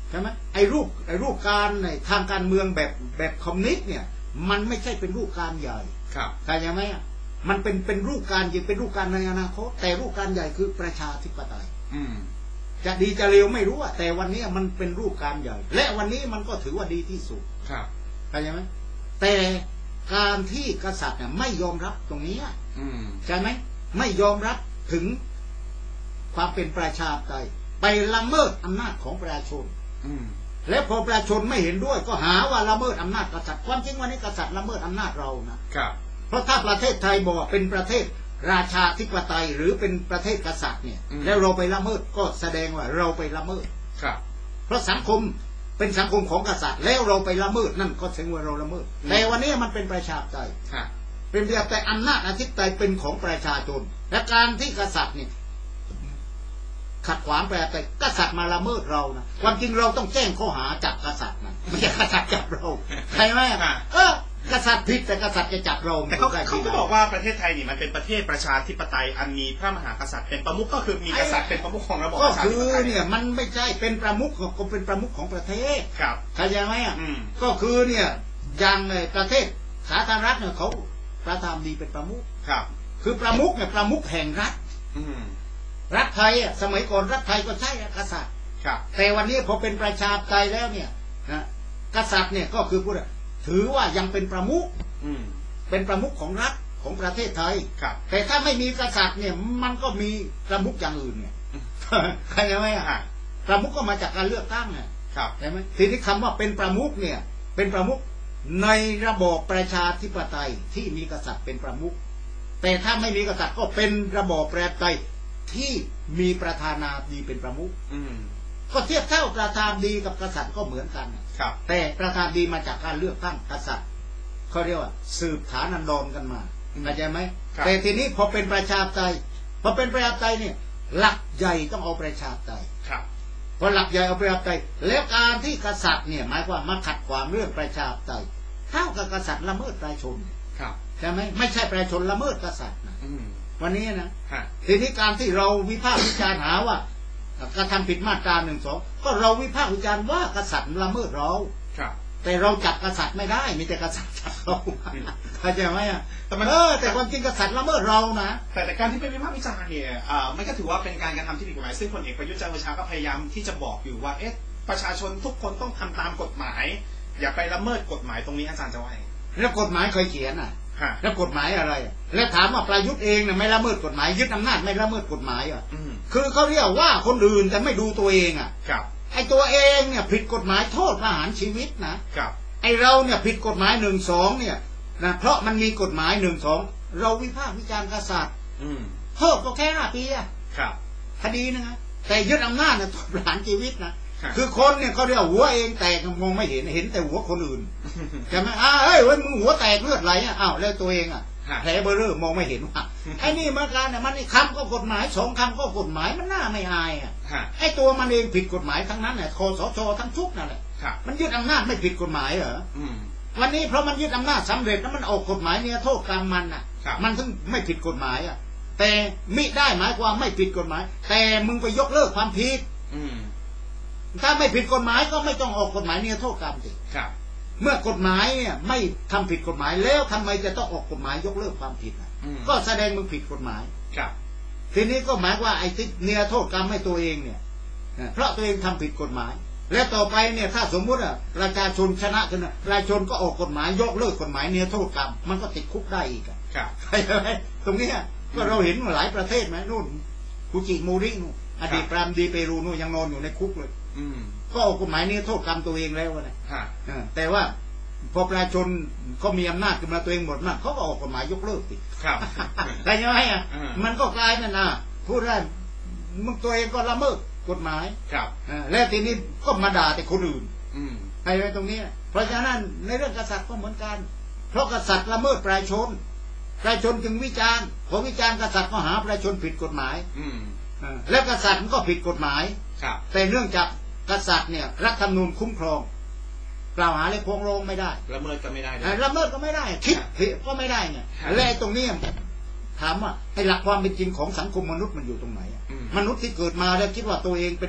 ใช่ไหมไอ้รูปไอ้รูปการในทางการเมืองแบบแบบคอมมิวนิสต์เนี่ยมันไม่ใช่เป็นรูปการใหญ่ครับเข้าใจไหมมันเป็นเป็นรูปการยังเป็นรูปการในอนาคตแต่รูปการใหญ่คือประชาธิปไตยจะดีจะเร็วไม่รู้อะแต่วันนี้มันเป็นรูปการใหญ่และวันนี้มันก็ถือว่าดีที่สุดครับเข้าใจไหมแต่การที่กษัตริย์เนี่ยไม่ยอมรับตรงนี้ใช่ไหมไม่ยอมรับถึงความเป็นประชาธิปไตยไปละเมิดอำนาจของประชาชนและพอประชาชนไม่เห็นด้วยก็หาว่าละเมิดอำนาจกษัตริย์ความจริงวันนี้กษัตริย์ละเมิดอำนาจเรานะครับเพราะถ้าประเทศไทยบอกเป็นประเทศราชาธิปไตยหรือเป็นประเทศกษัตริย์เนี่ยแล้วเราไปละเมิดก็แสดงว่าเราไปละเมิดครับเพราะสังคมเป็นสังคมของกษัตริย์แล้วเราไปละเมิดนั่นก็แสดงว่าเราละเมิดแต่วันนี้มันเป็นประชาธิปไตยเป็นประชาธิปไตยอำนาจอธิปไตยเป็นของประชาชนและการที่กษัตริย์เนี่ยขัดขวางประชาธิปไตยกษัตริย์มาละเมิดเรานะความจริงเราต้องแจ้งข้อหาจับกษัตริย์นะไม่ใช่กษัตริย์จับเราใช่ไหมเออกษัตริย์ผิดแต่กษัตริย์จะจับเราแต่เขาเขาก็บอกว่าประเทศไทยนี่มันเป็นประเทศประชาธิปไตยอันมีพระมหากษัตริย์เป็นประมุขก็คือมีกษัตริย์เป็นประมุขของระบบก็คือเนี่ยมันไม่ใช่เป็นประมุขก็เป็นประมุขของประเทศครับเข้าใจไหมอ่ะก็คือเนี่ยอย่างในประเทศสาธารณรัฐเนี่ยเขาประธานดีเป็นประมุขครับคือประมุขเนี่ยประมุขแห่งรัฐรัฐไทยอ่ะสมัยก่อนรัฐไทยก็ใช่กษัตริย์ครับแต่วันนี้พอเป็นประชาธิปไตยแล้วเนี่ยนะกษัตริย์เนี่ยก็คือพูดถือว่ายังเป็นประมุขเป็นประมุขของรัฐของประเทศไทยแต่ถ้าไม่มีกษัตริย์เนี่ยมันก็มีประมุขอย่างอื่นเนี่ยเข้าใจไหมอ่ะประมุขก็มาจากการเลือกตั้งเนี่ยใช่ไหมทีนี้คำว่าเป็นประมุขเนี่ยเป็นประมุขในระบอบประชาธิปไตยที่มีกษัตริย์เป็นประมุขแต่ถ้าไม่มีกษัตริย์ก็เป็นระบอบประชาธิปไตยที่มีประธานาธิบดีเป็นประมุขก็เทียบเท่าประธานาธิบดีกับกษัตริย์ก็เหมือนกันแต่ประธานาธิบดีมาจากการเลือกตั้งกษัตริย์เขาเรียกว่าสืบฐานันดรกันมาเข้าใจไหมแต่ทีนี้พอเป็นประชาธิปไตยพอเป็นประชาธิปไตยเนี่ยหลักใหญ่ต้องเอาประชาธิปไตยพอหลักใหญ่เอาประชาธิปไตยแล้วการที่กษัตริย์เนี่ยหมายความมาขัดขวางเรื่องประชาธิปไตยเท่ากับกษัตริย์ละเมิดประชาชนใช่ไหมไม่ใช่ประชาชนละเมิดกษัตริย์นะวันนี้นะทีนี้การที่เราวิพากษ์วิจารณ์หาว่ากระทำผิดมาตราหนึ่งสองก็เราวิพากษ์วิจารณ์ว่ากษัตริย์ละเมิดเราแต่เราจับกษัตริย์ไม่ได้มีแต่กษัตริย์จับเราเข้าใจไหมอ่ะแต่มันเออแต่ความจริงกษัตริย์ละเมิดเรานะแต่แต่การที่เป็นวิพากษ์วิจารณ์เนี่ยอ่ามันก็ถือว่าเป็นการกระทำที่ผิดกฎหมายซึ่งพลเอกประยุทธ์จันทร์โอชาก็พยายามที่จะบอกอยู่ว่าเอ๊ะประชาชนทุกคนต้องทำตามกฎหมายอย่าไปละเมิดกฎหมายตรงนี้อาจารย์จะว่าไงแล้วกฎหมายเคยเขียนอ่ะแล้วกฎหมายอะไรแล้วถามว่าประยุทธ์เองเนี่ยไม่ละเมิดกฎหมายยึดอำนาจไม่ละเมิดกฎหมายอ่ะคือเขาเรียกว่าคนอื่นแต่ไม่ดูตัวเองอ่ะไอ้ตัวเองเนี่ยผิดกฎหมายโทษประหารชีวิตนะไอ้เราเนี่ยผิดกฎหมายหนึ่งสองเนี่ยนะเพราะมันมีกฎหมายหนึ่งสองเราวิพากษ์วิจารณ์กษัตริย์โทษก็แค่ห้าปีอ่ะคดีนะฮะแต่ยึดอำนาจเนี่ยโทษประหารชีวิตนะคือคนเนี่ยเขาเรียกหัวเองแตกมองไม่เห็นเห็นแต่หัวคนอื่นใช่ไหมอ้าวเฮ้ยมึงหัวแตกเลือดไหลอ่ะอ้าวแล้วตัวเองอ่ะแผลเบอร์เรอร์มองไม่เห็นว่าไอ้นี่มาการเนี่ยมันนี่คำก็กฎหมายสองคำก็กฎหมายมันน่าไม่อายอ่ะไอ้ตัวมันเองผิดกฎหมายทั้งนั้นเนี่ยคสชทั้งชุดนั่นแหละมันยึดอำนาจไม่ผิดกฎหมายเหรอวันนี้เพราะมันยึดอำนาจสำเร็จแล้วมันออกกฎหมายเนี่ยโทษกรรมมันอ่ะมันถึงไม่ผิดกฎหมายอ่ะแต่มิได้หมายความไม่ผิดกฎหมายแต่มึงไปยกเลิกความผิดถ้าไม่ผิดกฎหมายก็ไม่ต้องออกกฎหมายเนี่ยโทษกรรมสิเมื่อกฎหมายเนี่ยไม่ทำผิดกฎหมายแล้วทำไมจะต้องออกกฎหมายยกเลิกความผิดก็แสดงมึงผิดกฎหมายทีนี้ก็หมายว่าไอ้ที่เนี่ยโทษกรรมให้ตัวเองเนี่ยเพราะตัวเองทำผิดกฎหมายและต่อไปเนี่ยถ้าสมมุติอ่ะประชาชนชนะกันนะประชาชนก็ออกกฎหมายยกเลิกกฎหมายเนี่ยโทษกรรมมันก็ติดคุกได้อีกอ่ะใช่ไหมตรงนี้ก็เราเห็นหลายประเทศไหมนู่นฟูจิโมรินู่นอดีตปรามดีเปรูนู่นยังนอนอยู่ในคุกเลยก็ออกกฎหมายนี้โทษกรรมตัวเองแล้วนะแต่ว่าพอประชาชนเขามีอำนาจขึ้นมาตัวเองหมดนั่นเขาก็ออกกฎหมายยกเลิกสิแต่ยังไงอ่ะมันก็กลายเป็นอ่ะพูดได้มึงตัวเองก็ละเมิดกฎหมายแล้วทีนี้ก็มาด่าแต่คนอื่นไอ้ตรงนี้เพราะฉะนั้นในเรื่องกษัตริย์ก็เหมือนกันเพราะกษัตริย์ละเมิดประชาชนประชาชนจึงวิจารณ์พอวิจารณ์กษัตริย์ก็หาประชาชนผิดกฎหมายแล้วกษัตริย์มันก็ผิดกฎหมายแต่เนื่องจากกษัตริย์เนี่ยรัฐธรรมนูญคุ้มครองกล่าวหาเลยพวงลงไม่ได้ละเมิดก็ไม่ได้ละเมิดก็ไม่ได้คิดผิดก็ไม่ได้เนี่ยและตรงนี้ถามว่าไอ้หลักความเป็นจริงของสังคมมนุษย์มันอยู่ตรงไหนมนุษย์ที่เกิดมาแล้วคิดว่าตัวเองเป็นค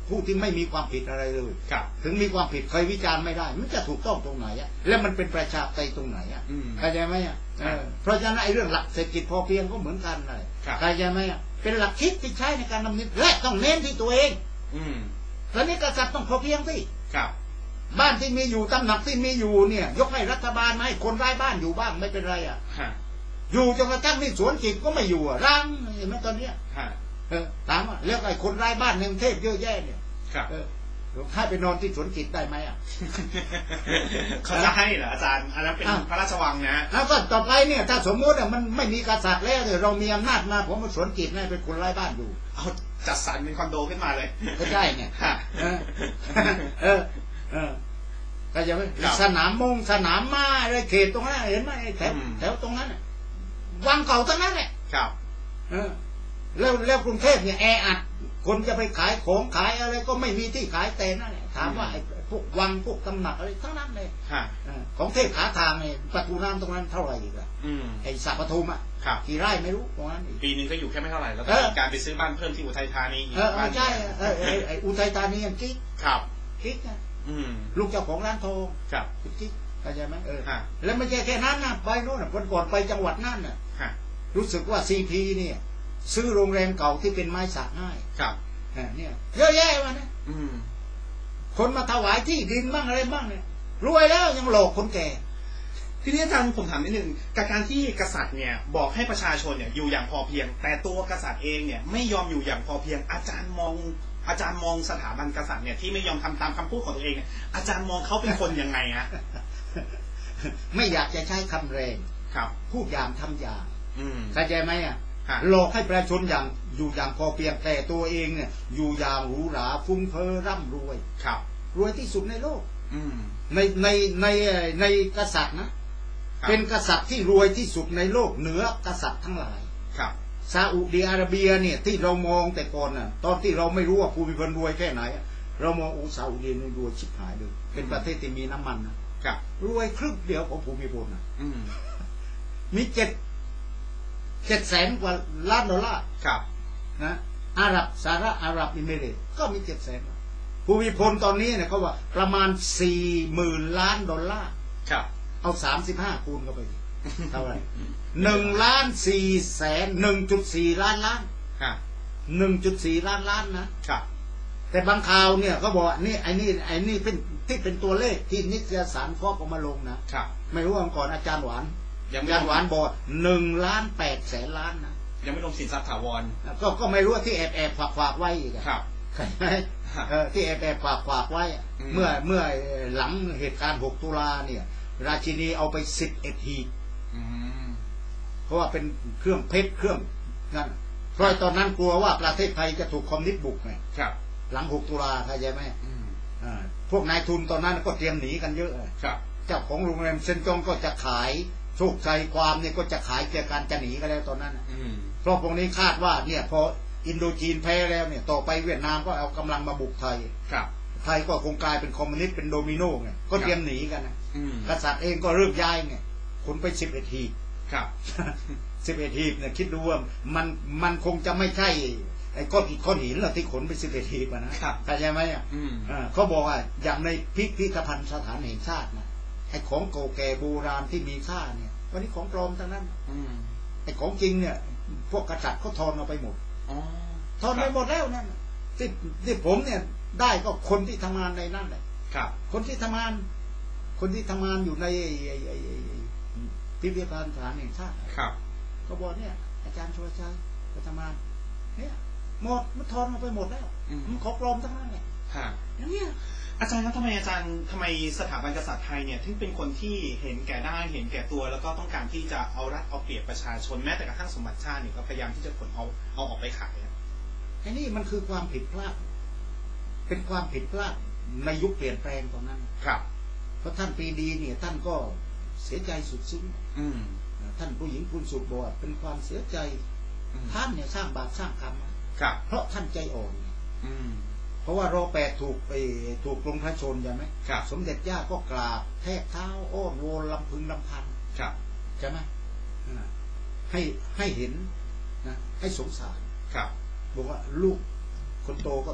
ผู้ที่ไม่มีความผิดอะไรเลยถึงมีความผิดเคยวิจารณ์ไม่ได้มันจะถูกต้องตรงไหนอ่ะแล้วมันเป็นประชาธิปไตยตรงไหนอ่ะเข้าใจไหมอ่ะเพราะฉะนั้นไอ้เรื่องหลักเศรษฐกิจพอเพียงก็เหมือนกันเลยเข้าใจไหมอ่ะเป็นหลักคิดที่ใช้ในการดำเนินและต้องเน้นที่ตัวเองแล้วนี่กษัตริย์ต้องพอเพียงสิบ้านที่มีอยู่ตำหนักที่มีอยู่เนี่ยยกให้รัฐบาลมาให้คนไร้บ้านอยู่บ้างไม่เป็นไรอ่ะอยู่จนกระทั่งนี่สวนจิตก็ไม่อยู่อ่ะร่างเห็นไหมตอนเนี้ยเออถามว่าเรียกไอ้คนไร้บ้านในกรุงเทพเยอะแยะเนี่ยเออให้ไปนอนที่สวนจิตได้ไหมอ่ะเขาจะให้เหรออาจารย์อันนั้นเป็นพระราชวังนะแล้วก็ต่อไปเนี่ยถ้าสมมติอ่ะมันไม่มีกษัตริย์แล้วเนี่ยเรามีอำนาจมาผมมาสวนจิตให้เป็นคนไร้บ้านอยู่เอาจัดสรรเป็นคอนโดขึ้นมาเลยก็ใช่เนี่ยเออเออเออก็จะไม่สนามมงสนามม้าอะไรเขตตรงนั้นเห็นไหมแถวแถวตรงนั้นวังเก่าทั้งนั้นแหละครับเออแล้วแล้วกรุงเทพเนี่ยแออัดคนจะไปขายของขายอะไรก็ไม่มีที่ขายแต่นั่นแหละถามว่าไอ้พวกวังพวกตำหนักอะไรทั้งนั้นเลยของเทพขาทางเนี่ยประตูน้ำตรงนั้นเท่าไหร่อีกอะไอ้สัปทุมอ่ะกี่ไร่ไม่รู้ตรงนั้นปีนึงก็อยู่แค่ไม่เท่าไหร่แล้วก็มีการไปซื้อบ้านเพิ่มที่อุทัยธานีอีกบ้านใช่ไอ้อุทัยธานียังกิ๊กครับกิ๊กนะลูกเจ้าของร้านทองครับกิ๊กเข้าใจไหมเออแล้วไม่ใช่แค่นั้นนะไปโน่นวันก่อนไปจังหวัดนั่นน่ะรู้สึกว่าซีพีเนี่ยซื้อโรงแรมเก่าที่เป็นไม้สักง่ายครับเนี่ยเยอะแยะมาเนี่ยคนมาถวายที่ดินบ้างอะไรบ้างเนี่ยรวยแล้วยังหลอกคนแก่ทีนี้อาจารย์ผมถามนิดนึงกับการที่กษัตริย์เนี่ยบอกให้ประชาชนเนี่ยอยู่อย่างพอเพียงแต่ตัวกษัตริย์เองเนี่ยไม่ยอมอยู่อย่างพอเพียงอาจารย์มองอาจารย์มองสถาบันกษัตริย์เนี่ยที่ไม่ยอมทำตามคำพูดของตัวเองเนี่ยอาจารย์มองเขาเป็นคนยังไงฮะไม่อยากจะใช้คำแรงครับพูดอย่างทำอย่างเข้าใจไหมอ่ะหลอกให้ประชาชนอย่างอยู่อย่างพอเพียงแต่ตัวเองเนี่ยอยู่อย่างหรูหราฟุ้งเฟ้อร่ำรวยครับรวยที่สุดในโลกในในในในกษัตริย์นะเป็นกษัตริย์ที่รวยที่สุดในโลกเหนือกษัตริย์ทั้งหลายครับซาอุดิอาระเบียเนี่ยที่เรามองแต่ก่อนน่ะตอนที่เราไม่รู้ว่าภูมิพลรวยแค่ไหนเรามองอุซาอุดิอาระเบียรวยชิบหายเลยเป็นประเทศที่มีน้ำมันนะครับรวยครึ่งเดียวของภูมิพลนะมีเจ็ดเจ็ดแสนกว่าล้านดอลลาร์ครับนะอาหรับสหรัฐอาหรับอิมิเรตส์ก็มีเจ็ดแสนภูมิพลตอนนี้เนี่ยเขาว่าประมาณสี่หมื่นล้านดอลลาร์ครับเอาสามสิบห้าคูณเข้าไปเท่าไหร่หนึ่งล้านสี่แสนหนึ่งจุดสี่ล้านล้านหนึ่งจุดสี่ล้านล้านนะครับแต่บางข่าวเนี่ยเขาบอกนี่ไอ้นี่ไอ้นี่เป็นที่เป็นตัวเลขที่นิตยสารฟอกออกมาลงนะครับไม่รู้ว่าก่อนอาจารย์หวานอาจารย์หวานบอกหนึ่งล้านแปดแสนล้านนะยังไม่ลงสินทรัพย์ถาวรก็ก็ไม่รู้ว่าที่แอบแอบฝากฝากไว้อีกครับที่แอบแอบฝากฝากไว้เมื่อเมื่อหลังเหตุการณ์หกตุลาเนี่ยราชินีเอาไปสิบเอ็ดหีบเพราะว่าเป็นเครื่องเพชรเครื่องนั่นเพราะตอนนั้นกลัวว่าประเทศไทยจะถูกคอมมิวนิสต์บุกไงหลังหกตุลาเข้าใจไหมพวกนายทุนตอนนั้นก็เตรียมหนีกันเยอะเจ้าของโรงแรมเซนจงก็จะขายโชคชัยความเนี่ยก็จะขายเกี่ยวกับจะหนีกันแล้วตอนนั้นเพราะพวกนี้คาดว่าเนี่ยพออินโดจีนแพ้แล้วเนี่ยต่อไปเวียดนามก็เอากำลังมาบุกไทยไทยก็คงกลายเป็นคอมมิวนิสต์เป็นโดมิโนไงก็เตรียมหนีกันนะกษัตริย์เองก็เริ่มย้ายไงขนไปสิบเอ็ดทีครับสิบเอ็ดทีเนี่ยคิดดูว่ามันมันคงจะไม่ใช่ไอ้ก้อนอิฐก้อนหินหรอกที่ขนไปสิบเอ็ดทีนะเข้าใจไหมอ่ะเขาบอกว่าอย่างในพิพิธภัณฑ์สถานแห่งชาตินะไอ้ของเก่าแก่โบราณที่มีค่าเนี่ยวันนี้ของปลอมทั้งนั้นไอ้ของจริงเนี่ยพวกกษัตริย์เขาทอนเอาไปหมดทอนไปหมดแล้วนั่นที่ที่ผมเนี่ยได้ก็คนที่ทำงานในนั่นแหละคนที่ทำงานคนที่ทำงานอยู่ในพิพิธภัณฑ์สถานแห่งชาติเขาบอกเนี่ยอาจารย์ชัวชัยก็ทำงานเนี่ยหมดมันทอนมาไปหมดแล้วมันของปลอมทั้งนั้นเนี่ยอย่างเนี้ยอาจารย์ครับทำไมอาจารย์ทำไมสถาบันกษัตริย์ไทยเนี่ยถึงเป็นคนที่เห็นแก่ได้เห็นแก่ตัวแล้วก็ต้องการที่จะเอารัดเอาเปรียบประชาชนแม้แต่กระทั่งสมบัติชาติเนี่ยก็พยายามที่จะขนเอาเอาออกไปขายไอ้นี่มันคือความผิดพลาดเป็นความผิดพลาดในยุคเปลี่ยนแปลงตอนนั้นครับเพราะท่านปรีดีเนี่ยท่านก็เสียใจสุดซึ้งท่านผู้หญิงคุณสุบอกเป็นความเสียใจท่านเนี่ยสร้างบาปสร้างกรรมเพราะท่านใจอ่อนเพราะว่ารอแปดถูกไปถูกลงพระชนใช่ไหมสมเด็จย่าก็กราบแทบเท้าอ้อนวอนลำพึงลำพันใช่ไหมให้ให้เห็นนะให้สงสารบอกว่าลูกคนโตก็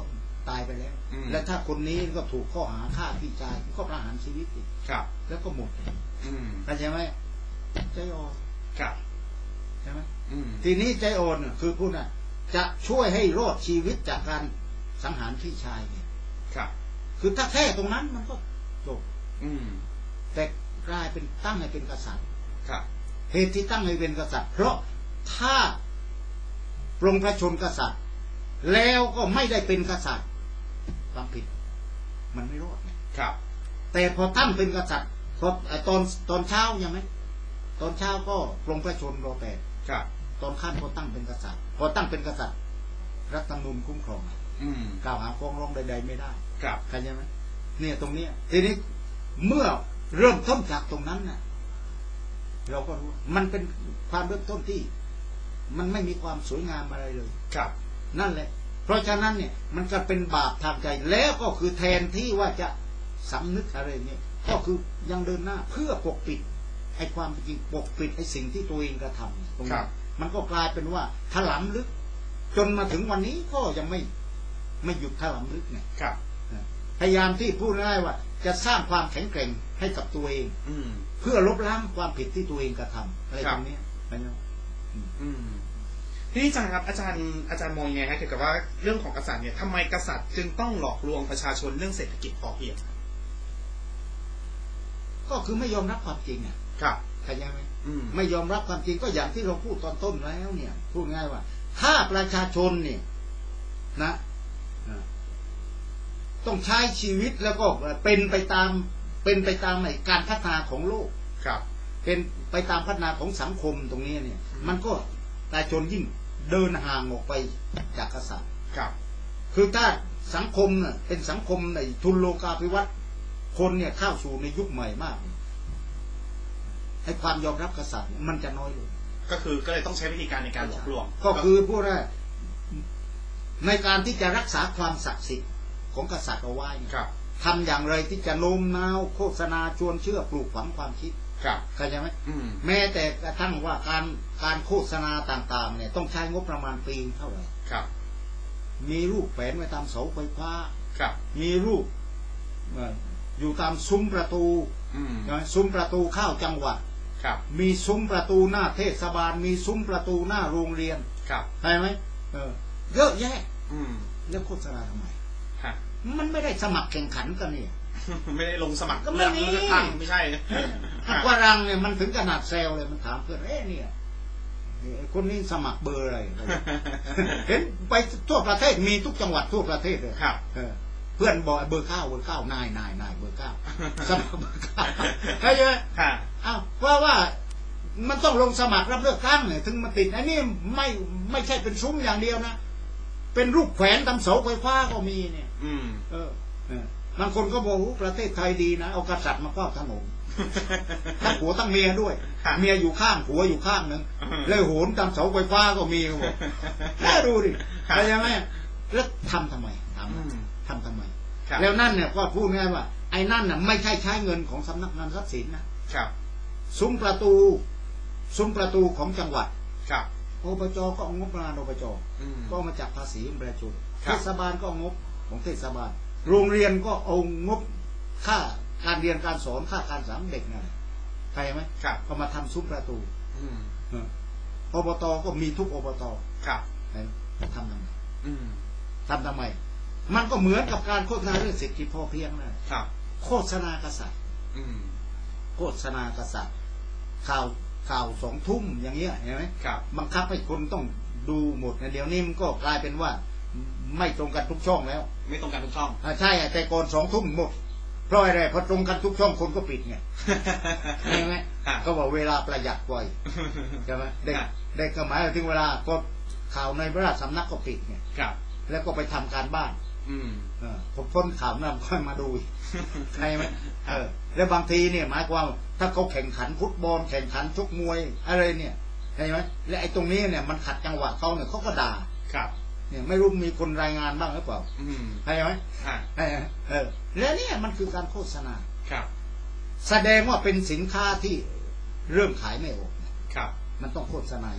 ตายไปแล้วและถ้าคนนี้ก็ถูกข้อหาฆ่าพี่ชายก็ประหารชีวิตอีกแล้วก็หมดเข้าใจไหมใจอ่อนใช่ไหมทีนี้ใจอ่อนคือพูดน่ะจะช่วยให้รอดชีวิตจากการสังหารพี่ชายเนี่ยคือถ้าแค่ตรงนั้นมันก็จบแต่กลายเป็นตั้งให้เป็นกษัตริย์เหตุที่ตั้งให้เป็นกษัตริย์เพราะถ้าปรงพระชนกษัตริย์แล้วก็ไม่ได้เป็นกษัตริย์ความผิดมันไม่รอดครับแต่พอตั้งเป็นกษัตริย์พอตอนตอนเช้ายังไหมตอนเช้าก็ปรงพระชนรอแปดตอนค่ำก็ตั้งเป็นกษัตริย์พอตั้งเป็นกษัตริย์รัฐธรรมนูญคุ้มครองกล่าวหาฟ้องร้องใดๆไม่ได้เข้าใจไหมเนี่ยตรงนี้ทีนี้เมื่อเริ่มต้นจากตรงนั้นน่ะเราก็รู้มันเป็นความเริ่มต้นที่มันไม่มีความสวยงามอะไรเลยครับนั่นแหละเพราะฉะนั้นเนี่ยมันจะเป็นบาปทางใจแล้วก็คือแทนที่ว่าจะสำนึกอะไรเนี่ยก็คือยังเดินหน้าเพื่อปกปิดไอ้ความจริงปกปิดไอ้สิ่งที่ตัวเองกระทำตรงนี้มันก็กลายเป็นว่าถลำลึกจนมาถึงวันนี้ก็ยังไม่ไม่หยุดถลำลึกเนี่ยพยายามที่พูดง่ายว่าจะสร้างความแข็งแกร่งให้กับตัวเองเพื่อลบล้างความผิดที่ตัวเองกระทำอะไรตรงนี้นะครับที่อาจารย์ครับอาจารย์อาจารย์มองยังไงฮะเกี่ยวกับว่าเรื่องของกษัตริย์เนี่ยทำไมกษัตริย์จึงต้องหลอกลวงประชาชนเรื่องเศรษฐกิจพอเพียงก็คือไม่ยอมรับความจริงอ่ะครับเข้าใจไหมไม่ยอมรับความจริงก็อย่างที่เราพูดตอนต้นแล้วเนี่ยพูดง่ายว่าถ้าประชาชนเนี่ยนะต้องใช้ชีวิตแล้วก็เป็นไปตามเป็นไปตามในการพัฒนาของโลกครับเป็นไปตามพัฒนาของสังคมตรงนี้เนี่ยมันก็ประชาชนยิ่งเดินห่างออกไปจากกษัตริย์ครับคือถ้าสังคมเนี่ยเป็นสังคมในทุนโลกาภิวัตน์คนเนี่ยเข้าสู่ในยุคใหม่มากให้ความยอมรับกษัตริย์มันจะน้อยลงก็คือก็เลยต้องใช้วิธีการในการหลอกลวงก็คือพูดง่ายในการที่จะรักษาความศักดิ์สิทธิ์ของกษัตริย์เอาไว้ทำอย่างไรที่จะโน้มน้าวโฆษณาชวนเชื่อปลูกฝังความคิดเข้าใจไหมแม้แต่กระทั่งว่าการการโฆษณาต่างๆเนี่ยต้องใช้งบประมาณปีเท่าไหร่มีรูปแฝงไว้ตามเสาไฟฟ้ามีรูปอยู่ตามซุ้มประตูซุ้มประตูเข้าจังหวัดมีซุ้มประตูหน้าเทศบาลมีซุ้มประตูหน้าโรงเรียนใช่ไหมเยอะแยะแล้วโฆษณาทำไมมันไม่ได้สมัครแข่งขันกันเนี่ยไม่ได้ลงสมัครก็ไม่มีไม่ใช่ว่ารังเนี่ยมันถึงขนาดเซลเลยมันถามเพื่อนเอ๊ะเนี่ยคนนี้สมัครเบอร์อะไรเห็นไปทั่วประเทศมีทุกจังหวัดทั่วประเทศเลยเพื่อนบอกเบอร์เก้าเบอร์เก้านายนายนายเบอร์เก้าสมัครเบอร์เก้าใช่ไหมอ้าวเพราะว่ามันต้องลงสมัครรับเลือกตั้งเนี่ยถึงมาติดอันนี้ไม่ไม่ใช่เป็นซุ้มอย่างเดียวนะเป็นรูปแขวนตามเสาไฟฟ้าก็มีเนี่ยเออบางคนก็บอกประเทศไทยดีนะเอากษัตริย์มาครอบถนนทั้งผัวทั้งเมียด้วยเมียอยู่ข้างผัวอยู่ข้างนึงแล้วโหนตามเสาไฟฟ้าก็มีเขาบอกแล้วดูดิอะไรยังไงแล้วทำทำไมทำทำทำไมแล้วนั่นเนี่ยก็พูดง่ายว่าไอ้นั่นน่ะไม่ใช่ใช้เงินของสำนักงานทรัพย์สินนะครับซุ้มประตูซุ้มประตูของจังหวัดครับอบจก็งบประมาณอบจก็มาจากภาษีประชาชนเทศบาลก็งบของเทศบาลโรงเรียนก็เอางบค่าการเรียนการสอนค่าการศึกษาเด็กไงใครไหมก็มาทำซุ้มประตูอบตก็มีทุกอบตทำทำไมทำทำไมมันก็เหมือนกับการโฆษณาเรื่องเศรษฐกิจพอเพียงนะโฆษณากษัตริย์โฆษณากษัตริย์ข่าวข่าวสองทุ่มอย่างเงี้ยเห็นไหมบังคับให้คนต้องดูหมดเดี๋ยวนี้มันก็กลายเป็นว่าไม่ตรงกันทุกช่องแล้วไม่ตรงกันทุกช่องใช่แต่ก่อนสองทุ่มหมดเพราะอะไรพอตรงกันทุกช่องคนก็ปิดไงใช่ไหมก็บอกเวลาประหยัดกว่าใช่ไหมได้ได้ก็หมายถึงเวลาก็ข่าวในพระราชสำนักก็ปิดไงแล้วก็ไปทำการบ้านผมพ้นข่าวนั้นค่อยมาดูใช่ไหมเออแล้วบางทีเนี่ยหมายความถ้าเขาแข่งขันฟุตบอลแข่งขันชกมวยอะไรเนี่ยใช่ไหมและไอ้ตรงนี้เนี่ยมันขัดจังหวะเขาเนี่ยเขาก็ด่าเนี่ยไม่รู้มีคนรายงานบ้างหรือเปล่าใช่ไหมใช่เออแล้วเนี่ยมันคือการโฆษณาแสดงว่าเป็นสินค้าที่เริ่มขายไม่ออกมันต้องโฆษณาเยอะ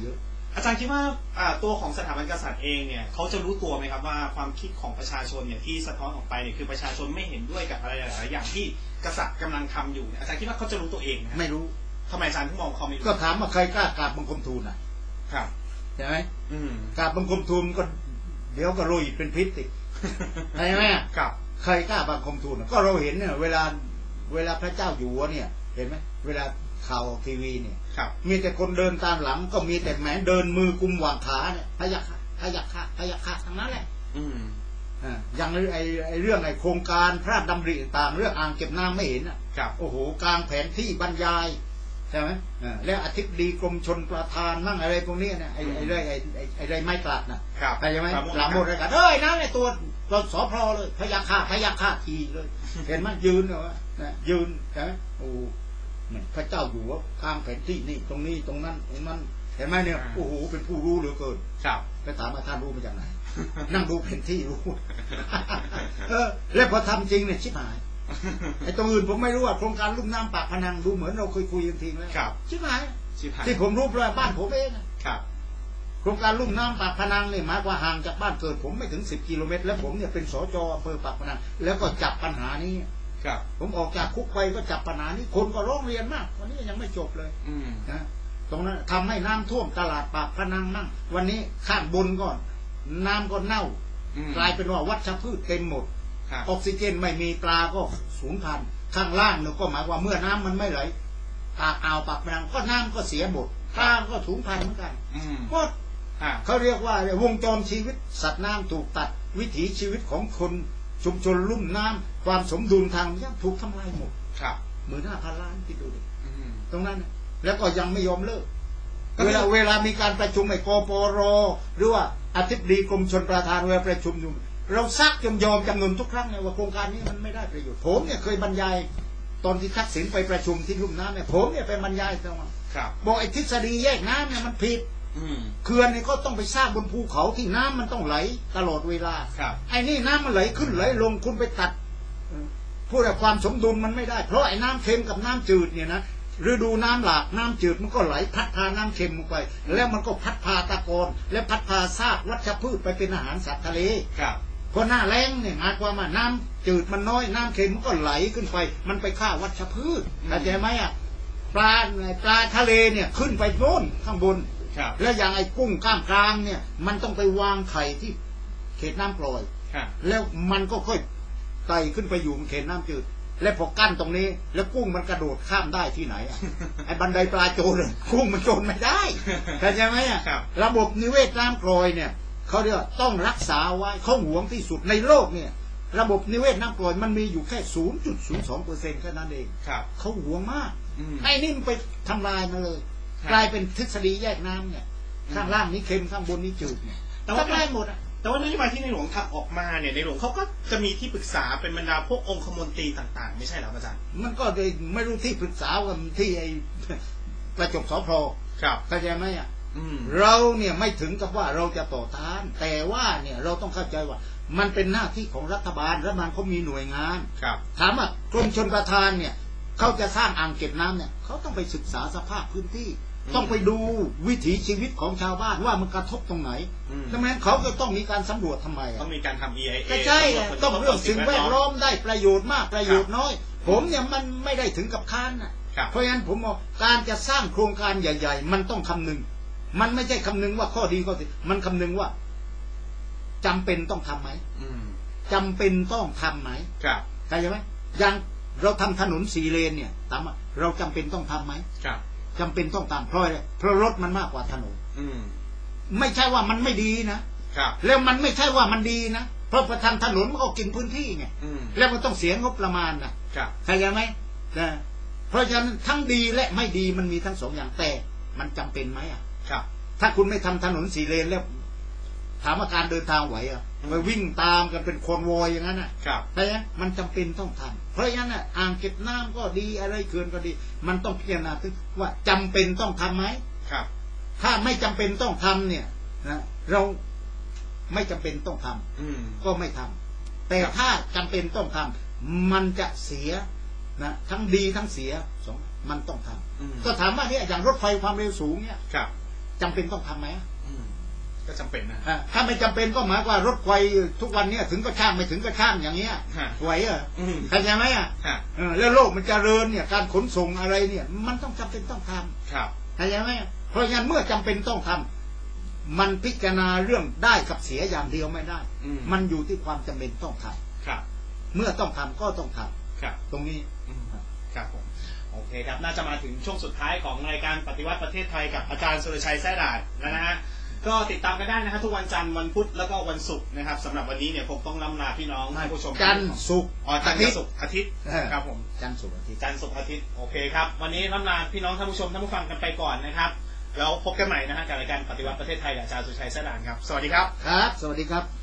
อาจารย์คิดว่าตัวของสถาบันกษัตริย์เองเนี่ยเขาจะรู้ตัวไหมครับว่าความคิดของประชาชนเนี่ยที่สะท้อนออกไปเนี่ยคือประชาชนไม่เห็นด้วยกับอะไรหลายๆอย่างที่กษัตริย์กำลังทำอยู่อาจารย์คิดว่าเขาจะรู้ตัวเองไหมไม่รู้ทำไมอาจารย์ถึงมองเขาไม่รู้ก็ถามว่าใครกล้ากราบบังคมทูลอ่ะครับใช่ไหมกราบบังคมทูลก็เดี๋ยวก็โรยเป็นพิษติใช่ไหมครับใครกล้าบังคมทูลก็เราเห็นเนี่ยเวลาเวลาพระเจ้าอยู่หัวเนี่ยเห็นไหมเวลาข่าวทีวีเนี่ยมีแต่คนเดินตามหลังก็มีแต่แหมเดินมือกุมหว่างขาเนี่ยพยักพยักขาพยักขาทั้งนั้นแหละอืมอ่าอย่างไอ้ไอ้เรื่องไอ้โครงการพระราชดำริต่างเรื่องอ่างเก็บน้ำไม่เห็นอ่ะโอ้โหกลางแผนที่บรรยายใช่ไหมอ่าแล้วอธิบดีกรมชลประทานมั่งอะไรพวกนี้เนี่ยไอ้ไอ้เรื่องไอ้ไอ้ไอ้ไรไม้กลาดน่ะใช่ไหมหลามหมดเลยกันเอ้ยนั่นไอ้ตัวเราสอพลเลยพยักขาพยักขาทีเลยเห็นไหมยืนเหรอนะยืนใช่ไหมโอ้พระเจ้าอยู่ว่ากลางแผนที่นี่ตรงนี้ตรงนั้นตรงนั้นเห็นไหมเนี่ยโอ้โหเป็นผู้รู้เหลือเกินครับไปถามอาจารย์รู้มาจากไหนนั่งดูแผนที่รู้เออแล้วพอทำจริงเนี่ยชิบหายไอ้ตรงอื่นผมไม่รู้ว่าโครงการลุ่มน้ำปากพนังดูเหมือนเราเคยคุยกันทีแล้วชิบหายที่ผมรู้เพราะบ้านผมเองครับโครงการลุ่มน้ำปากพนังเนี่ยหมายว่าห่างจากบ้านเกิดผมไม่ถึงสิบกิโลเมตรแล้วผมเนี่ยเป็นสจอำเภอปากพนังแล้วก็จับปัญหานี้ผมออกจากคุกไปก็จับปัญหานี้คนก็ร้องเรียนมากวันนี้ยังไม่จบเลยนะตรงนั้นทำให้น้ำท่วมตลาดปากพนังมั่งวันนี้ข้างบนก่อนน้ำก็เน่ากลายเป็นว่าวัชพืชเต็มหมดออกซิเจนไม่มีปลาก็สูญพันธุ์ข้างล่างเนี่ยก็หมายว่าเมื่อน้ำมันไม่ไหลปากอ่าวปากพนังก็น้ำก็เสียหมดปลาก็สูญพันธุ์เหมือนกันก็เขาเรียกว่าวงจรชีวิตสัตว์น้ำถูกตัดวิถีชีวิตของคนชุมชนลุ่มน้ำความสมดุลทางนี้ถูกทำลายหมดหมื่นห้าพันล้านที่ดูดิตรงนั้นแล้วก็ยังไม่ยอมเลิกเวลาเวลามีการประชุมไอ้กปรหรือว่าอธิบดีกรมชลประทานเวลาประชุมอยู่เราซักจนยอมจำนวนทุกครั้งไงว่าโครงการนี้มันไม่ได้ประโยชน์ผมเนี่ยเคยบรรยายตอนที่ทักษิณไปประชุมที่ลุ่มน้ำเนี่ยผมเนี่ยไปบรรยายตรงนั้นบอกไอ้ทฤษฎีแยกน้ำเนี่ยมันผิดเขื่อนเนี่ยก็ต้องไปสร้างบนภูเขาที่น้ำมันต้องไหลตลอดเวลาไอ้นี่น้ำมันไหลขึ้นไหลลงคุณไปตัดพูดแต่ความสมดุลมันไม่ได้เพราะไอ้น้ำเค็มกับน้ำจืดเนี่ยนะฤดูน้ำหลากน้ำจืดมันก็ไหลพัดพาน้ำเค็มลงไปแล้วมันก็พัดพาตะกอนและพัดพาซากวัชพืชไปเป็นอาหารสัตว์ทะเลพอหน้าแล้งเนี่ยหมายความว่าน้ำจืดมันน้อยน้ำเค็มมันก็ไหลขึ้นไปมันไปฆ่าวัชพืชเข้าใจไหมอ่ะปลาปลาทะเลเนี่ยขึ้นไปโน่นข้างบนแล้วอย่างไอ้กุ้งกล้ามกลางเนี่ยมันต้องไปวางไข่ที่เขตน้ำกร่อยแล้วมันก็ค่อยไต่ขึ้นไปอยู่เขตน้ำจืดและพอกั้นตรงนี้แล้วกุ้งมันกระโดดข้ามได้ที่ไหนไอ้บันไดปลาโจรเลยกุ้งมันโจรไม่ได้เข้าใจไหมอ่ะระบบนิเวศน้ำกร่อยเนี่ยเขาเรียกต้องรักษาไว้เขาหวงที่สุดในโลกเนี่ยระบบนิเวศน้ำกร่อยมันมีอยู่แค่ ศูนย์จุดศูนย์สองเปอร์เซ็นต์ แค่นั้นเองเขาหวงมากไอ้นี่มันไปทำลายมาเลยกลายเป็นทฤษฎีแยกน้ำเนี่ยข้างล่างนี้เค็มข้างบนนี้จืดเนี่ยแต่ว่าได้หมดอ่ะแต่ว่านโยบายที่ในหลวงขับออกมาเนี่ยในหลวงเขาก็จะมีที่ปรึกษาเป็นบรรดาพวกองคมนตรีต่างๆไม่ใช่หรออาจารย์มันก็เลยไม่รู้ที่ปรึกษาว่าที่ไอ้ประจบสพเข้าใจไหมอ่ะเราเนี่ยไม่ถึงกับว่าเราจะต่อต้านแต่ว่าเนี่ยเราต้องเข้าใจว่ามันเป็นหน้าที่ของรัฐบาลรัฐบาลเขามีหน่วยงานถามว่ากรมชลประทานเนี่ยเขาจะสร้างอ่างเก็บน้ำเนี่ยเขาต้องไปศึกษาสภาพพื้นที่ต้องไปดูวิถีชีวิตของชาวบ้านว่ามันกระทบตรงไหนดังนั้นเขาก็ต้องมีการสำรวจทำไมต้องมีการทำ อี ไอ เอก็ใช่ต้องเรื่องสิ่งแวดล้อมได้ประโยชน์มากประโยชน์น้อยผมเนี่ยมันไม่ได้ถึงกับค้านนะเพราะฉะนั้นผมมองการจะสร้างโครงการใหญ่ๆมันต้องคำนึงมันไม่ใช่คำนึงว่าข้อดีข้อเสียมันคำนึงว่าจำเป็นต้องทำไหมจำเป็นต้องทำไหมเข้าใจไหมอย่างเราทำถนนสี่เลนเนี่ยถามว่าเราจำเป็นต้องทำไหมจำเป็นต้องตามเพราะอะไรเพราะรถมันมากกว่าถนนไม่ใช่ว่ามันไม่ดีนะแล้วมันไม่ใช่ว่ามันดีนะเพราะประทางถนนมันก็กินพื้นที่ไงแล้วมันต้องเสียงบประมาณนะเข้าใจไหมนะเพราะฉะนั้นทั้งดีและไม่ดีมันมีทั้งสองอย่างแต่มันจำเป็นไหมอ่ะถ้าคุณไม่ทำถนนสี่เลนแล้วถามว่าการเดินทางไหวอ่ะไปวิ่งตามกันเป็นคนวอยอย่างนั้นอ่ะใช่ไหมมันจำเป็นต้องทำเพราะฉะนั้นอ่ะอ่างเก็บน้ำก็ดีอะไรเขื่อนก็ดีมันต้องพิจารณาถึงว่าจำเป็นต้องทำไหมถ้าไม่จำเป็นต้องทำเนี่ยนะเราไม่จำเป็นต้องทำก็ไม่ทำแต่ถ้าจำเป็นต้องทำมันจะเสียนะทั้งดีทั้งเสียสองมันต้องทำก็ถามว่าเนี่ยอย่างรถไฟความเร็วสูงเนี่ยจำเป็นต้องทำไหมก็จำเป็นนะถ้าไม่จำเป็นก็หมายว่ารถไฟทุกวันนี้ถึงก็ช่างไม่ถึงก็ช่างอย่างเงี้ยไหวเหรอเข้าใจไหมอ่ะแล้วโลกมันเจริญเนี่ยการขนส่งอะไรเนี่ยมันต้องจำเป็นต้องทำเข้าใจไหมเพราะงั้นเมื่อจำเป็นต้องทำมันพิจารณาเรื่องได้กับเสียอย่างเดียวไม่ได้มันอยู่ที่ความจำเป็นต้องทำเมื่อต้องทำก็ต้องทำตรงนี้ครับผมโอเคครับน่าจะมาถึงช่วงสุดท้ายของรายการปฏิวัติประเทศไทยกับอาจารย์สุรชัยแซ่ดาดแล้วนะฮะก็ติดตามกันได้นะฮะทุกวันจันทร์วันพุธแล้วก็วันศุกร์นะครับสำหรับวันนี้เนี่ยผมต้องล่ำลาพี่น้องท่านผู้ชมจันทร์ศุกร์อ๋อจันทร์ศุกร์อาทิตย์ครับผมจันทร์ศุกร์อาทิตย์จันทร์ศุกร์อาทิตย์โอเคครับวันนี้ล่ำลาพี่น้องท่านผู้ชมท่านผู้ฟังกันไปก่อนนะครับแล้วพบกันใหม่นะฮะกับรายการปฏิวัติประเทศไทยกับอาจารย์สุรชัยแซ่ดาดครับสวัสดีครับครับสวัสดีครับ